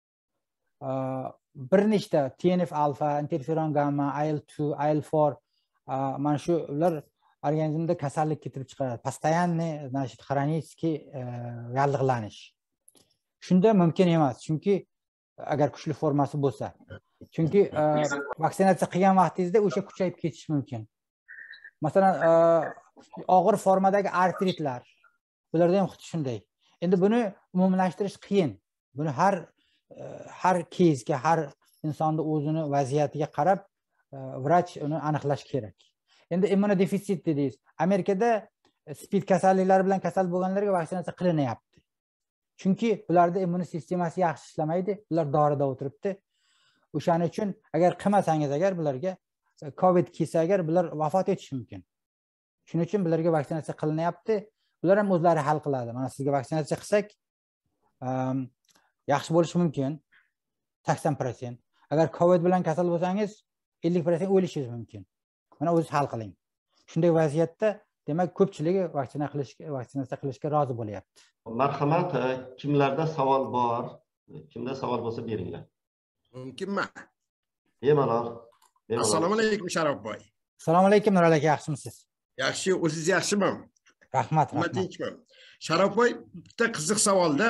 Speaker 2: Bir nechta T N F alfa, interferon gamma, I L two, I L four mana shular organizmda kasallik keltirib chiqaradi. Постоянный, значит, xronический yallig'lanish. Shunda mumkin emas, chunki agar kuchli formasi bo'lsa. Chunki vaksinatsiya qilgan vaqtingizda o'sha kuchayib ketishi mumkin. Masalan, og'ir formadagi artritlar, bularda ham xuddi shunday. Endi buni umumlashtirish qiyin. Buni har har kezga, har insonning o'zini vaziyatiga qarab vrach uni aniqlash kerak. Endi immunodefitsit dedingiz. Amerikada spid kasalliklari bilan kasal bo'lganlarga vaksinatsiya qilinyapti. Chunki ularda immun sistemasi yaxshi ishlamaydi, ular dorida o'tiribdi. O'shaning uchun agar qilmasangiz, agar bularga COVID kelsa, agar bular vafot etishi mumkin. Shuning uchun bularga vaksinatsiya qilinyapti. Ular ham o'zlari hal qiladi. Mana sizga vaksinatsiya qilsak, yaxshi bo'lishi mumkin. sakson foiz. Agar COVID bilan kasal bo'lsangiz, ellik foiz o'lishingiz mumkin. Mana o'zingiz hal qiling. Shunday vaziyatda, demak, ko'pchiligi vaksina qilishga, vaksinatsiya qilishga rozi bo'lyapti.
Speaker 1: Marhamat, kimlarda savol bor? Kimda savol bo'lsa beringlar.
Speaker 3: Mumkinmi?
Speaker 1: Bemalol.
Speaker 3: Assalomu alaykum Sharof boy.
Speaker 2: Assalomu alaykum Nurali aka, yaxshimisiz?
Speaker 3: Yaxshi, o'zingiz yaxshimi?
Speaker 2: Rahmat, rahmat.
Speaker 3: Sharof boy, bitta qiziq savolda.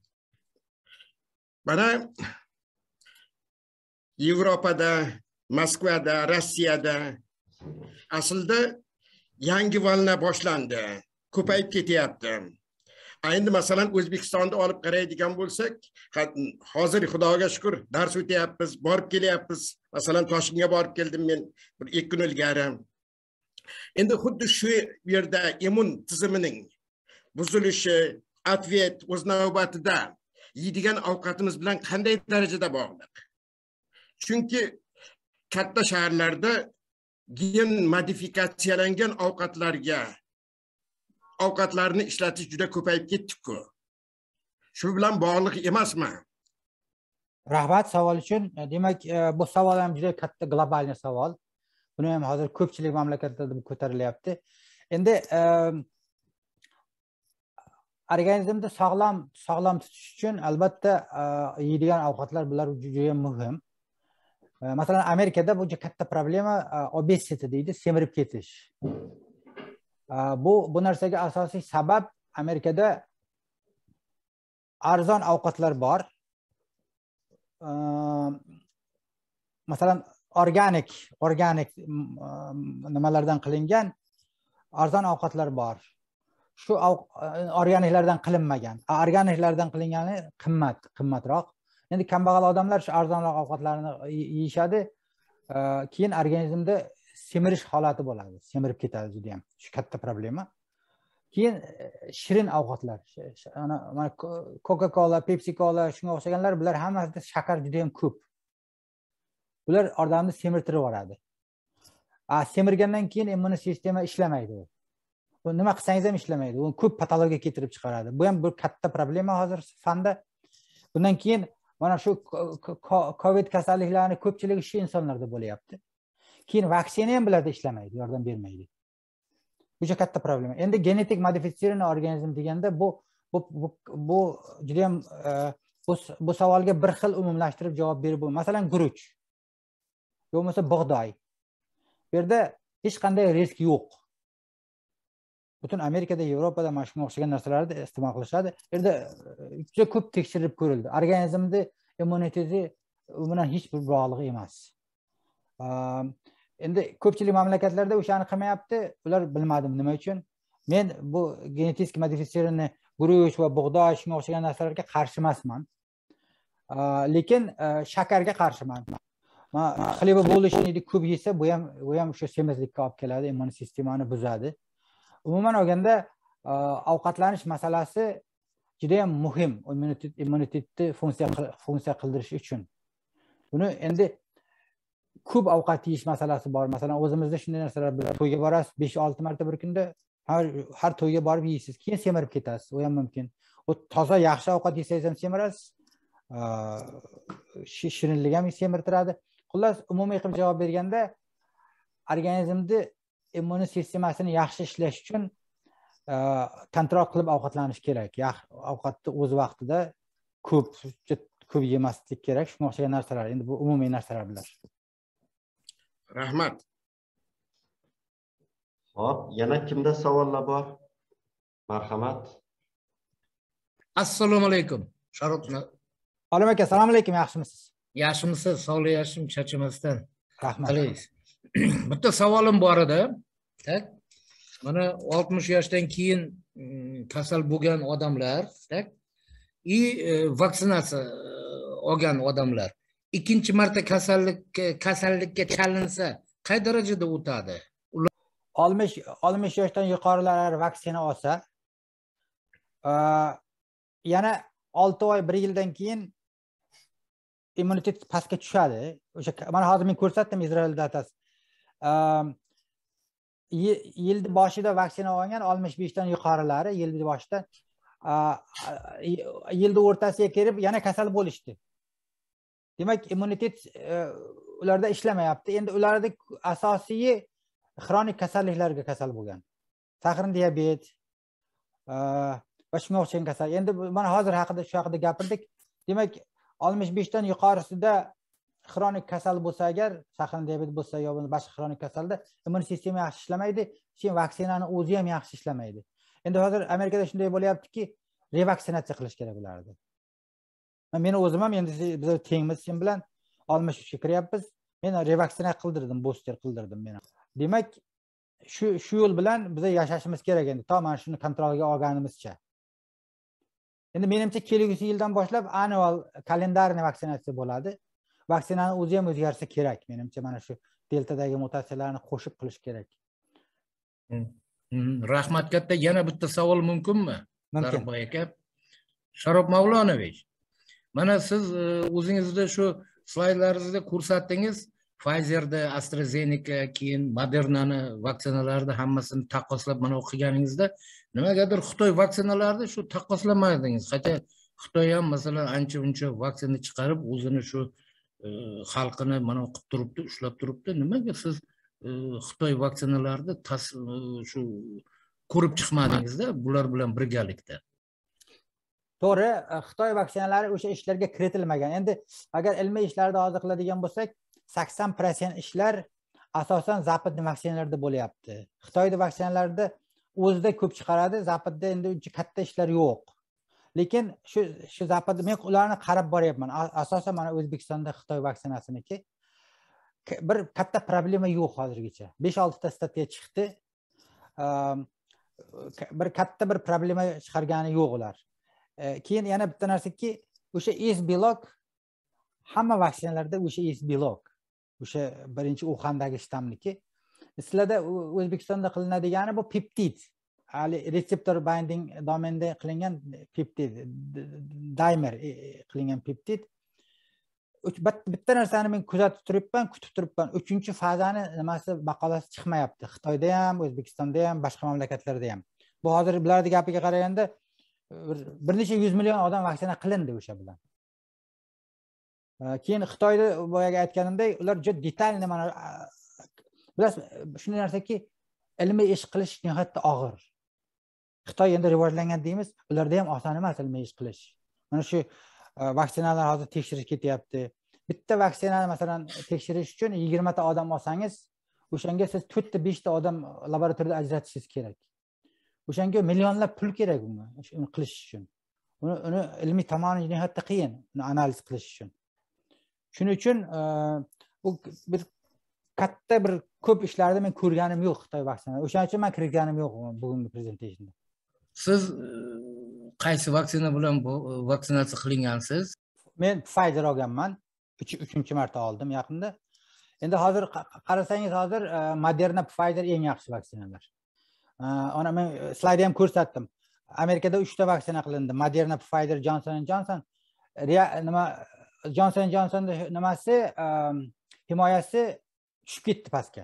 Speaker 3: Mana Yevropada, Moskvada, Rossiyada aslida yangi valna boshlandi. Ko'payib ketyapti. Endi masalan O'zbekistonda olib qaraydigan bo'lsak, hozir Xudoga shukr dars o'tyapmiz, borib kelyapmiz. Masalan Toshkentga borib keldim men bir ikki kun ilgari. Endi xuddi shu yerda immun tizimining buzilishi, atvet o'z navbatida yeydigan ovqatimiz bilan qanday darajada bog'liq? Chunki katta shaharlarda gen modifikatsiyalangan ovqatlarga ovqatlarni ishlatish juda ko'payib ketdi-ku. Shu bilan bog'liq emasmi?
Speaker 2: Rahmat savol uchun. Demak, bu savol ham juda katta global savol. Buni ham hozir ko'pchilik mamlakatlarda ko'tarilyapti. Endi organizmni sog'lom sog'lom tutish uchun albatta yeydigan ovqatlar bular juda ham muhim. Masalan, Amerikada bu katta problema obesity deydi, semirib ketish. Bu bu narsaga asosiy sabab Amerikada arzon ovqatlar bor. Masalan, organik organik nimalardan qilingan arzon ovqatlar bor. Shu organiklardan qilinmagan. Organiklardan qilingani qimmat, qimmatroq. Endi kambag'al odamlar shu arzonroq ovqatlarni yeyishadi. Keyin organizmda semirish holati bo'ladi. Semirib ketadi juda ham. Shu katta problema. Keyin shirin ovqatlar. Mana Coca-Cola, Pepsi-Cola shunga o'xshaganlar, bular hammasida shakar juda ham ko'p. Bular odamni semirtirib yuboradi. A semirgandan keyin immun sistema ishlamaydi. Bu nima qilsangiz ham ishlamaydi. U ko'p patologiyaga keltirib chiqaradi. Bu ham bir katta problema hozir fanda. Bundan keyin mana shu COVID kasalliklarining ko'pchiligi shu insonlarda bo'lyapti. Keyin vaksina ham bularda ishlamaydi, yordam bermaydi. Bu juda katta problema. Endi genetik modifitsirованный organizm deganda bu bu bu, bu juda ham bu, bu savolga bir xil umumlashtirib javob berib bo'lmaydi. Masalan, guruch yo'qmasa bug'doy. Bu yerda hech qanday risk yo'q. Butun Amerikada, Yevropada mana shunga o'xshagan narsalarni iste'mol qilishadi. Bu yerda juda ko'p tekshirib ko'rildi. Organizmning immuniteti u bilan hech bir bog'liq emas. Endi ko'pchilik mamlakatlarda o'shani qilmayapti. Ular bilmadim nima uchun. Men bu genetik modifitsirованный guruch va bug'doy shunga o'xshagan narsalarga qarshi emasman. Lekin shakarga qarshiman. Xleba bo'lishini ko'p yesa, bu ham bu ham o'sha semizlikka olib keladi, immun sistemani buzadi. Umuman olganda ovqatlanish masalasi juda ham muhim immunitetni funksiya funksiya qildirish uchun. Buni endi ko'p ovqat yeyish masalasi bor. Masalan, o'zimizda shunday narsalar bor. To'yga borasiz, besh olti marta bir kunda har har to'yga borib yeysiz. Keyin semirib ketasiz. U ham mumkin. U toza yaxshi ovqat yesangiz ham semirasiz. Shirinlik ham semirtiradi. Xullas, umumiy qilib javob berganda, organizmni immun sistemasini yaxshi ishlash uchun kontrol qilib ovqatlanish kerak. Ovqatni o'z vaqtida ko'p ko'p yemaslik kerak. Shunga o'xshagan narsalar. Endi bu umumiy narsalar bular.
Speaker 3: Rahmat.
Speaker 1: Xo'p, yana kimda savollar bor? Marhamat.
Speaker 4: Assalomu alaykum. Sharof.
Speaker 2: Olim aka, assalomu alaykum, yaxshimisiz?
Speaker 4: Yaxshimisiz? Sog'lik yaxshim, charchamasdan.
Speaker 2: Rahmat.
Speaker 4: Qilaysiz. Bitta savolim bor edi. Tak. Mana oltmish yoshdan keyin kasal bo'lgan odamlar, tak? I vaksinatsiya olgan odamlar ikkinchi marta kasallikka kasallikka chalinsa qay darajada o'tadi?
Speaker 2: oltmish oltmish yoshdan yuqorilar vaksina olsa, yana olti oy, bir yildan keyin immunitet pastga tushadi. O'sha mana hozir men ko'rsatdim Izrael datasi. Yil boshida vaksina olgan oltmish beshdan yuqorilari yil boshida yilning o'rtasiga kelib yana kasal bo'lishdi. Demak, immunitet ularda ishlamayapti. Endi ularda asosiy xronik kasalliklarga kasal bo'lgan. Sahrin diabet va shunga o'xshagan kasal. Endi mana hozir haqida shu haqida gapirdik. Demak, oltmish beshdan yuqorisida xronik kasal bo'lsa agar, sahrin diabet bo'lsa yo boshqa xronik kasalda immun sistema yaxshi ishlamaydi, keyin vaksinani o'zi ham yaxshi ishlamaydi. Endi hozir Amerikada shunday bo'lyaptiki, revaksinatsiya qilish kerak ularni. Men o'zim ham endi biz tengmiz sen bilan oltmish uchga kiryapmiz. Men revaksina qildirdim, booster qildirdim men. Demak, shu shu yo'l bilan biz yashashimiz kerak endi, to mana shuni kontrolga olganimizcha. Endi menimcha kelgusi yildan boshlab annual kalendarniy vaksinatsiya bo'ladi. Vaksinani o'zi ham o'zgarsa kerak. Menimcha mana shu deltadagi mutatsiyalarni qo'shib qilish kerak.
Speaker 4: Rahmat katta. Yana bitta savol mumkinmi?
Speaker 2: Mumkin.
Speaker 4: Aka. Sharof Mavlonovich. Mana siz o'zingizda shu slaydlaringizda ko'rsatdingiz, Pfizerda, AstraZeneca, keyin Modernani vaksinalarni hammasini taqqoslab mana o'qiganingizda nimagadir Xitoy vaksinalarni shu taqqoslamadingiz. Hatto Xitoy ham masalan ancha-uncha vaksina chiqarib, o'zini shu xalqini mana o'qib turibdi, ushlab turibdi. Nimaga siz Xitoy vaksinalarni shu ko'rib chiqmadingizda bular bilan birgalikda?
Speaker 2: To'g'ri, Xitoy vaksinalari o'sha ishlarga kiritilmagan. Endi agar ilmiy ishlarda hozir qiladigan bo'lsak, sakson foiz ishlar asosan zapadniy vaksinalarda bo'lyapti. Xitoyda vaksinalarda o'zida ko'p chiqaradi, zapadda endi uncha katta ishlar yo'q. Lekin shu shu zapadda men ularni qarab boryapman. Asosan mana O'zbekistonda Xitoy vaksinasiniki bir katta problema yo'q hozirgacha. besh olti ta statiya chiqdi. Bir katta bir problema chiqargani yo'q ular. Keyin yana bitta narsaki, o'sha S belok hamma vaksinalarda o'sha S belok. O'sha birinchi Uxandagi shtammniki. Sizlarda O'zbekistonda qilinadigan bu peptid. Hali reseptor binding domainda qilingan peptid, dimer qilingan peptid. Bitta narsani men kuzatib turibman, kutib turibman. uchinchi fazani nimasi maqolasi chiqmayapti. Xitoyda ham, O'zbekistonda ham, boshqa mamlakatlarda ham. Bu hozir bularning gapiga qaraganda bir necha yuz million odam vaksina qilindi o'sha bilan. Keyin Xitoyda boyaga aytganimdek, ular juda detalni mana bilasiz, shunday narsaki, ilmiy ish qilish nihoyatda og'ir. Xitoy endi rivojlangan deymiz, ularda ham oson emas ilmiy ish qilish. Mana shu vaksinalar hozir tekshirish ketyapti. Bitta vaksinani masalan tekshirish uchun yigirma ta odam olsangiz, o'shanga siz to'rt ta besh ta odam laboratoriyada ajratishingiz kerak. O'shanga millionlab pul kerak uni qilish uchun. Uni uni ilmiy tomoni nihoyatda qiyin, uni analiz qilish uchun. Shuning uchun bu bir katta bir ko'p ishlarni men ko'rganim yo'q Xitoy vaksinasi. O'shaning uchun men kirganim yo'q bugungi prezentationda.
Speaker 4: Siz qaysi vaksina bilan bu vaksinatsiya qilingansiz?
Speaker 2: Men Pfizer olganman. uchinchi marta oldim yaqinda. Endi hozir qarasangiz hozir Moderna, Pfizer eng yaxshi vaksinalar. Ona men slaydda ham ko'rsatdim. Amerikada uchta vaksina qilindi. Moderna, Pfizer, Johnson and Johnson. Nima Johnson and Johnson nimasi himoyasi tushib ketdi pastga.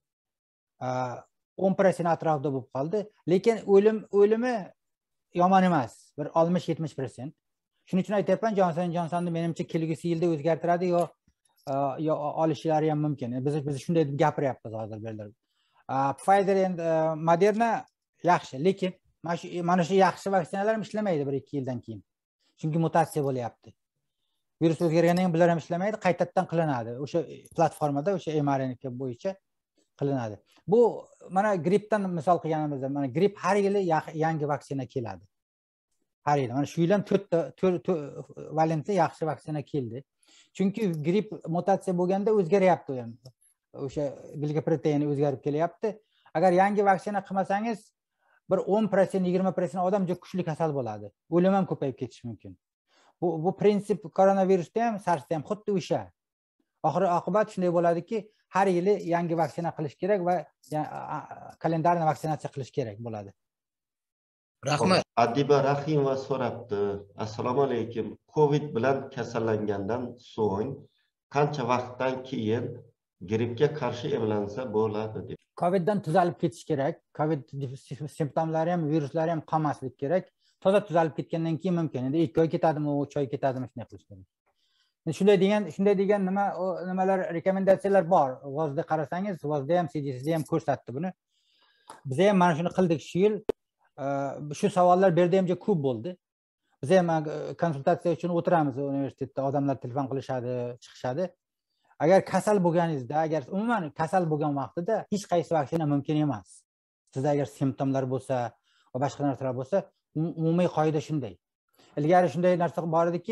Speaker 2: o'n prosent atrofida bo'lib qoldi, lekin o'lim o'limi yomon emas, bir oltmish yetmish prosent. Shuning uchun aytayapman, Johnson and Johnsonni menimcha kelgusi yilda o'zgartiradi yo yo olishlari ham mumkin. Biz biz shunday deb gapiryapmiz hozir berlar. Pfizer endi Moderna yaxshi, lekin mana shu yaxshi vaksinalar ham ishlamaydi bir ikki yildan keyin. Chunki mutatsiya bo'lyapti. Virus o'zgargandan keyin bular ham ishlamaydi, qaytadan qilinadi. O'sha platformada o'sha mRNA bo'yicha qilinadi. Bu mana grippdan misol qilganimizda, mana gripp har yili yangi vaksina keladi. Har yili. Mana shu yil ham to'rt ta valentli yaxshi vaksina keldi. Chunki gripp mutatsiya bo'lganda o'zgaryapti u ham. O'sha glicoprotein o'zgarib kelyapti. Agar yangi vaksina qilmasangiz, bir o'n prosent, yigirma prosent odam juda kuchli kasal bo'ladi. O'lim ham ko'payib ketishi mumkin. Bu bu prinsip koronavirusda ham, SARSda ham xuddi o'sha. Oxiri oqibat shunday bo'ladiki, har yili yangi vaksina qilish kerak va kalendarni vaksinatsiya qilish kerak bo'ladi.
Speaker 4: Rahmat.
Speaker 1: Adiba Rahimova so'rabdi. Assalomu alaykum. Covid bilan kasallangandan so'ng qancha vaqtdan keyin grippga qarshi emlansa bo'ladi deb. Coviddan
Speaker 2: tuzalib ketish kerak. Covid simptomlari ham, viruslari ham qolmasligi kerak. Toza tuzalib ketgandan keyin mumkin. Endi ikki oy ketadimi, uch oy ketadimi shunday qilish kerak. Shunday degan, shunday degan nima nimalar rekomendatsiyalar bor. Vozda qarasangiz, Vozda ham, C D C ham ko'rsatdi buni. Biz ham mana shuni qildik shu yil. Shu savollar berdi ham juda ko'p bo'ldi. Biz ham konsultatsiya uchun o'tiramiz universitetda, odamlar telefon qilishadi, chiqishadi. Agar kasal bo'lganingizda, agar umuman kasal bo'lgan vaqtida hech qaysi vaksina mumkin emas. Sizda agar simptomlar bo'lsa va boshqa narsalar bo'lsa, umumiy qoida shunday. Ilgari shunday narsa bor ediki,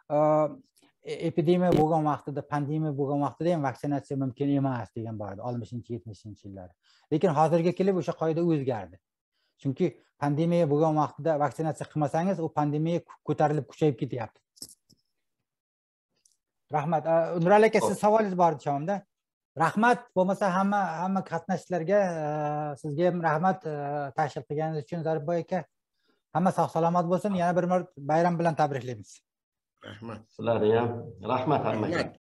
Speaker 2: epidemiya bo'lgan vaqtida, pandemiya bo'lgan vaqtida ham vaksinatsiya mumkin emas degan bor edi, oltmishinchi yetmishinchi yillar. Lekin hozirga kelib o'sha qoida o'zgardi. Chunki pandemiya bo'lgan vaqtida vaksinatsiya qilmasangiz, u pandemiya ko'tarilib kuchayib ketyapti. Rahmat. Nurali aka, siz savolingiz bor edi shamda. Rahmat, bo'lmasa hamma hamma qatnashchilarga sizga ham rahmat tashrif qilganingiz uchun Zaribboy aka. Hamma sog' salomat bo'lsin. Yana bir marta bayram bilan tabriklaymiz.
Speaker 3: Rahmat.
Speaker 1: Sizlarga ham rahmat hammaga.